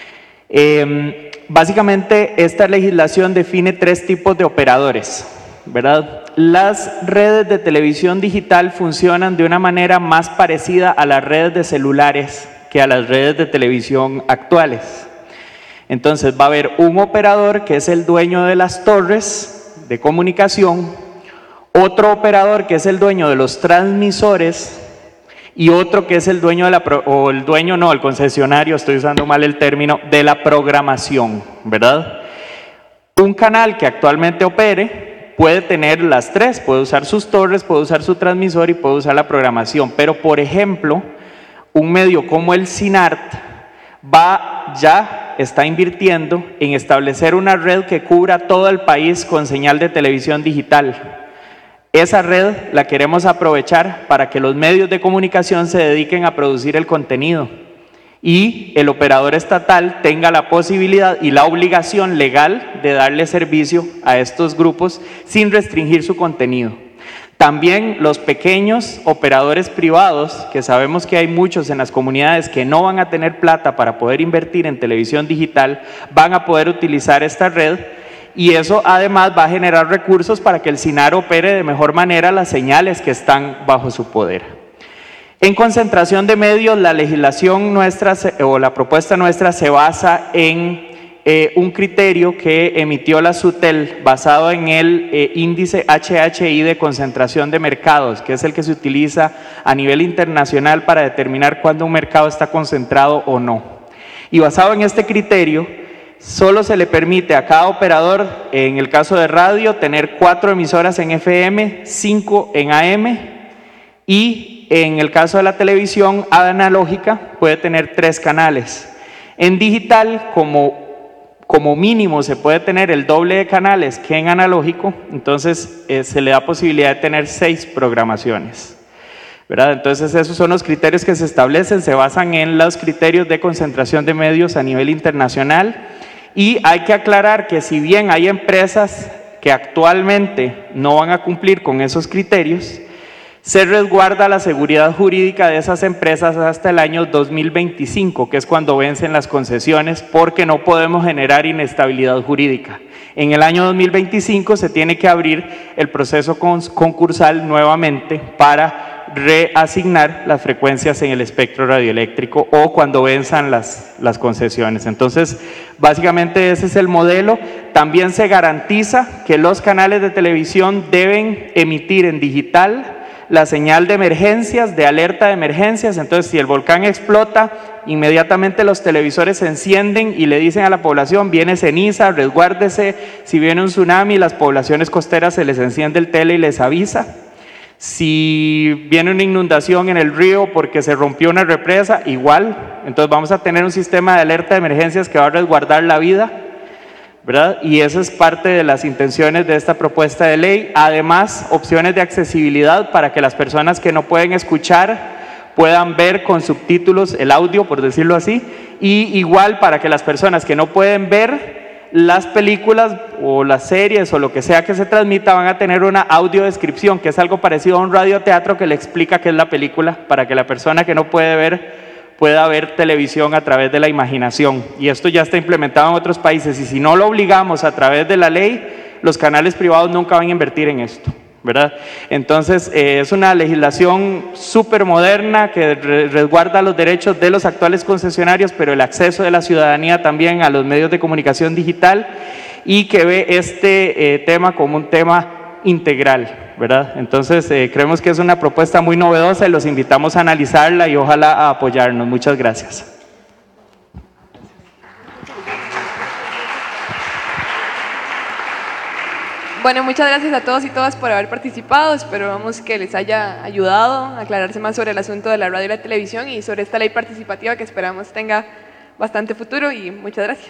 Speaker 10: Eh, básicamente, esta legislación define tres tipos de operadores, ¿verdad? Las redes de televisión digital funcionan de una manera más parecida a las redes de celulares que a las redes de televisión actuales. Entonces, va a haber un operador que es el dueño de las torres de comunicación, otro operador que es el dueño de los transmisores y otro que es el dueño de la, o el dueño no, el concesionario, estoy usando mal el término, de la programación, ¿verdad? Un canal que actualmente opere puede tener las tres, puede usar sus torres, puede usar su transmisor y puede usar la programación, pero por ejemplo, un medio como el CINART va ya, está invirtiendo en establecer una red que cubra todo el país con señal de televisión digital. Esa red la queremos aprovechar para que los medios de comunicación se dediquen a producir el contenido y el operador estatal tenga la posibilidad y la obligación legal de darle servicio a estos grupos sin restringir su contenido. También los pequeños operadores privados, que sabemos que hay muchos en las comunidades que no van a tener plata para poder invertir en televisión digital, van a poder utilizar esta red. Y eso además va a generar recursos para que el CINAR opere de mejor manera las señales que están bajo su poder. En concentración de medios, la legislación nuestra o la propuesta nuestra se basa en eh, un criterio que emitió la SUTEL basado en el eh, índice H H I de concentración de mercados, que es el que se utiliza a nivel internacional para determinar cuándo un mercado está concentrado o no. Y basado en este criterio, solo se le permite a cada operador, en el caso de radio, tener cuatro emisoras en F M, cinco en A M y en el caso de la televisión analógica puede tener tres canales. En digital, como, como mínimo se puede tener el doble de canales que en analógico, entonces eh, se le da posibilidad de tener seis programaciones, ¿verdad? Entonces esos son los criterios que se establecen, se basan en los criterios de concentración de medios a nivel internacional. Y hay que aclarar que si bien hay empresas que actualmente no van a cumplir con esos criterios, se resguarda la seguridad jurídica de esas empresas hasta el año dos mil veinticinco, que es cuando vencen las concesiones, porque no podemos generar inestabilidad jurídica. En el año dos mil veinticinco se tiene que abrir el proceso concursal nuevamente para reasignar las frecuencias en el espectro radioeléctrico o cuando venzan las, las concesiones. Entonces, básicamente ese es el modelo. También se garantiza que los canales de televisión deben emitir en digital la señal de emergencias, de alerta de emergencias. Entonces, si el volcán explota, inmediatamente los televisores se encienden y le dicen a la población: viene ceniza, resguárdese. Si viene un tsunami, las poblaciones costeras se les enciende el tele y les avisa. Si viene una inundación en el río porque se rompió una represa, igual. Entonces vamos a tener un sistema de alerta de emergencias que va a resguardar la vida, ¿verdad? Y eso es parte de las intenciones de esta propuesta de ley. Además, opciones de accesibilidad para que las personas que no pueden escuchar puedan ver con subtítulos el audio, por decirlo así, y igual para que las personas que no pueden ver las películas o las series o lo que sea que se transmita van a tener una audiodescripción, que es algo parecido a un radioteatro que le explica qué es la película, para que la persona que no puede ver pueda ver televisión a través de la imaginación. Y esto ya está implementado en otros países, y si no lo obligamos a través de la ley, los canales privados nunca van a invertir en esto, ¿verdad? Entonces, eh, es una legislación súper moderna que re resguarda los derechos de los actuales concesionarios, pero el acceso de la ciudadanía también a los medios de comunicación digital, y que ve este eh, tema como un tema integral, ¿verdad? Entonces, eh, creemos que es una propuesta muy novedosa y los invitamos a analizarla y ojalá a apoyarnos. Muchas gracias.
Speaker 1: Bueno, muchas gracias a todos y todas por haber participado. Esperamos que les haya ayudado a aclararse más sobre el asunto de la radio y la televisión y sobre esta ley participativa que esperamos tenga bastante futuro, y muchas gracias.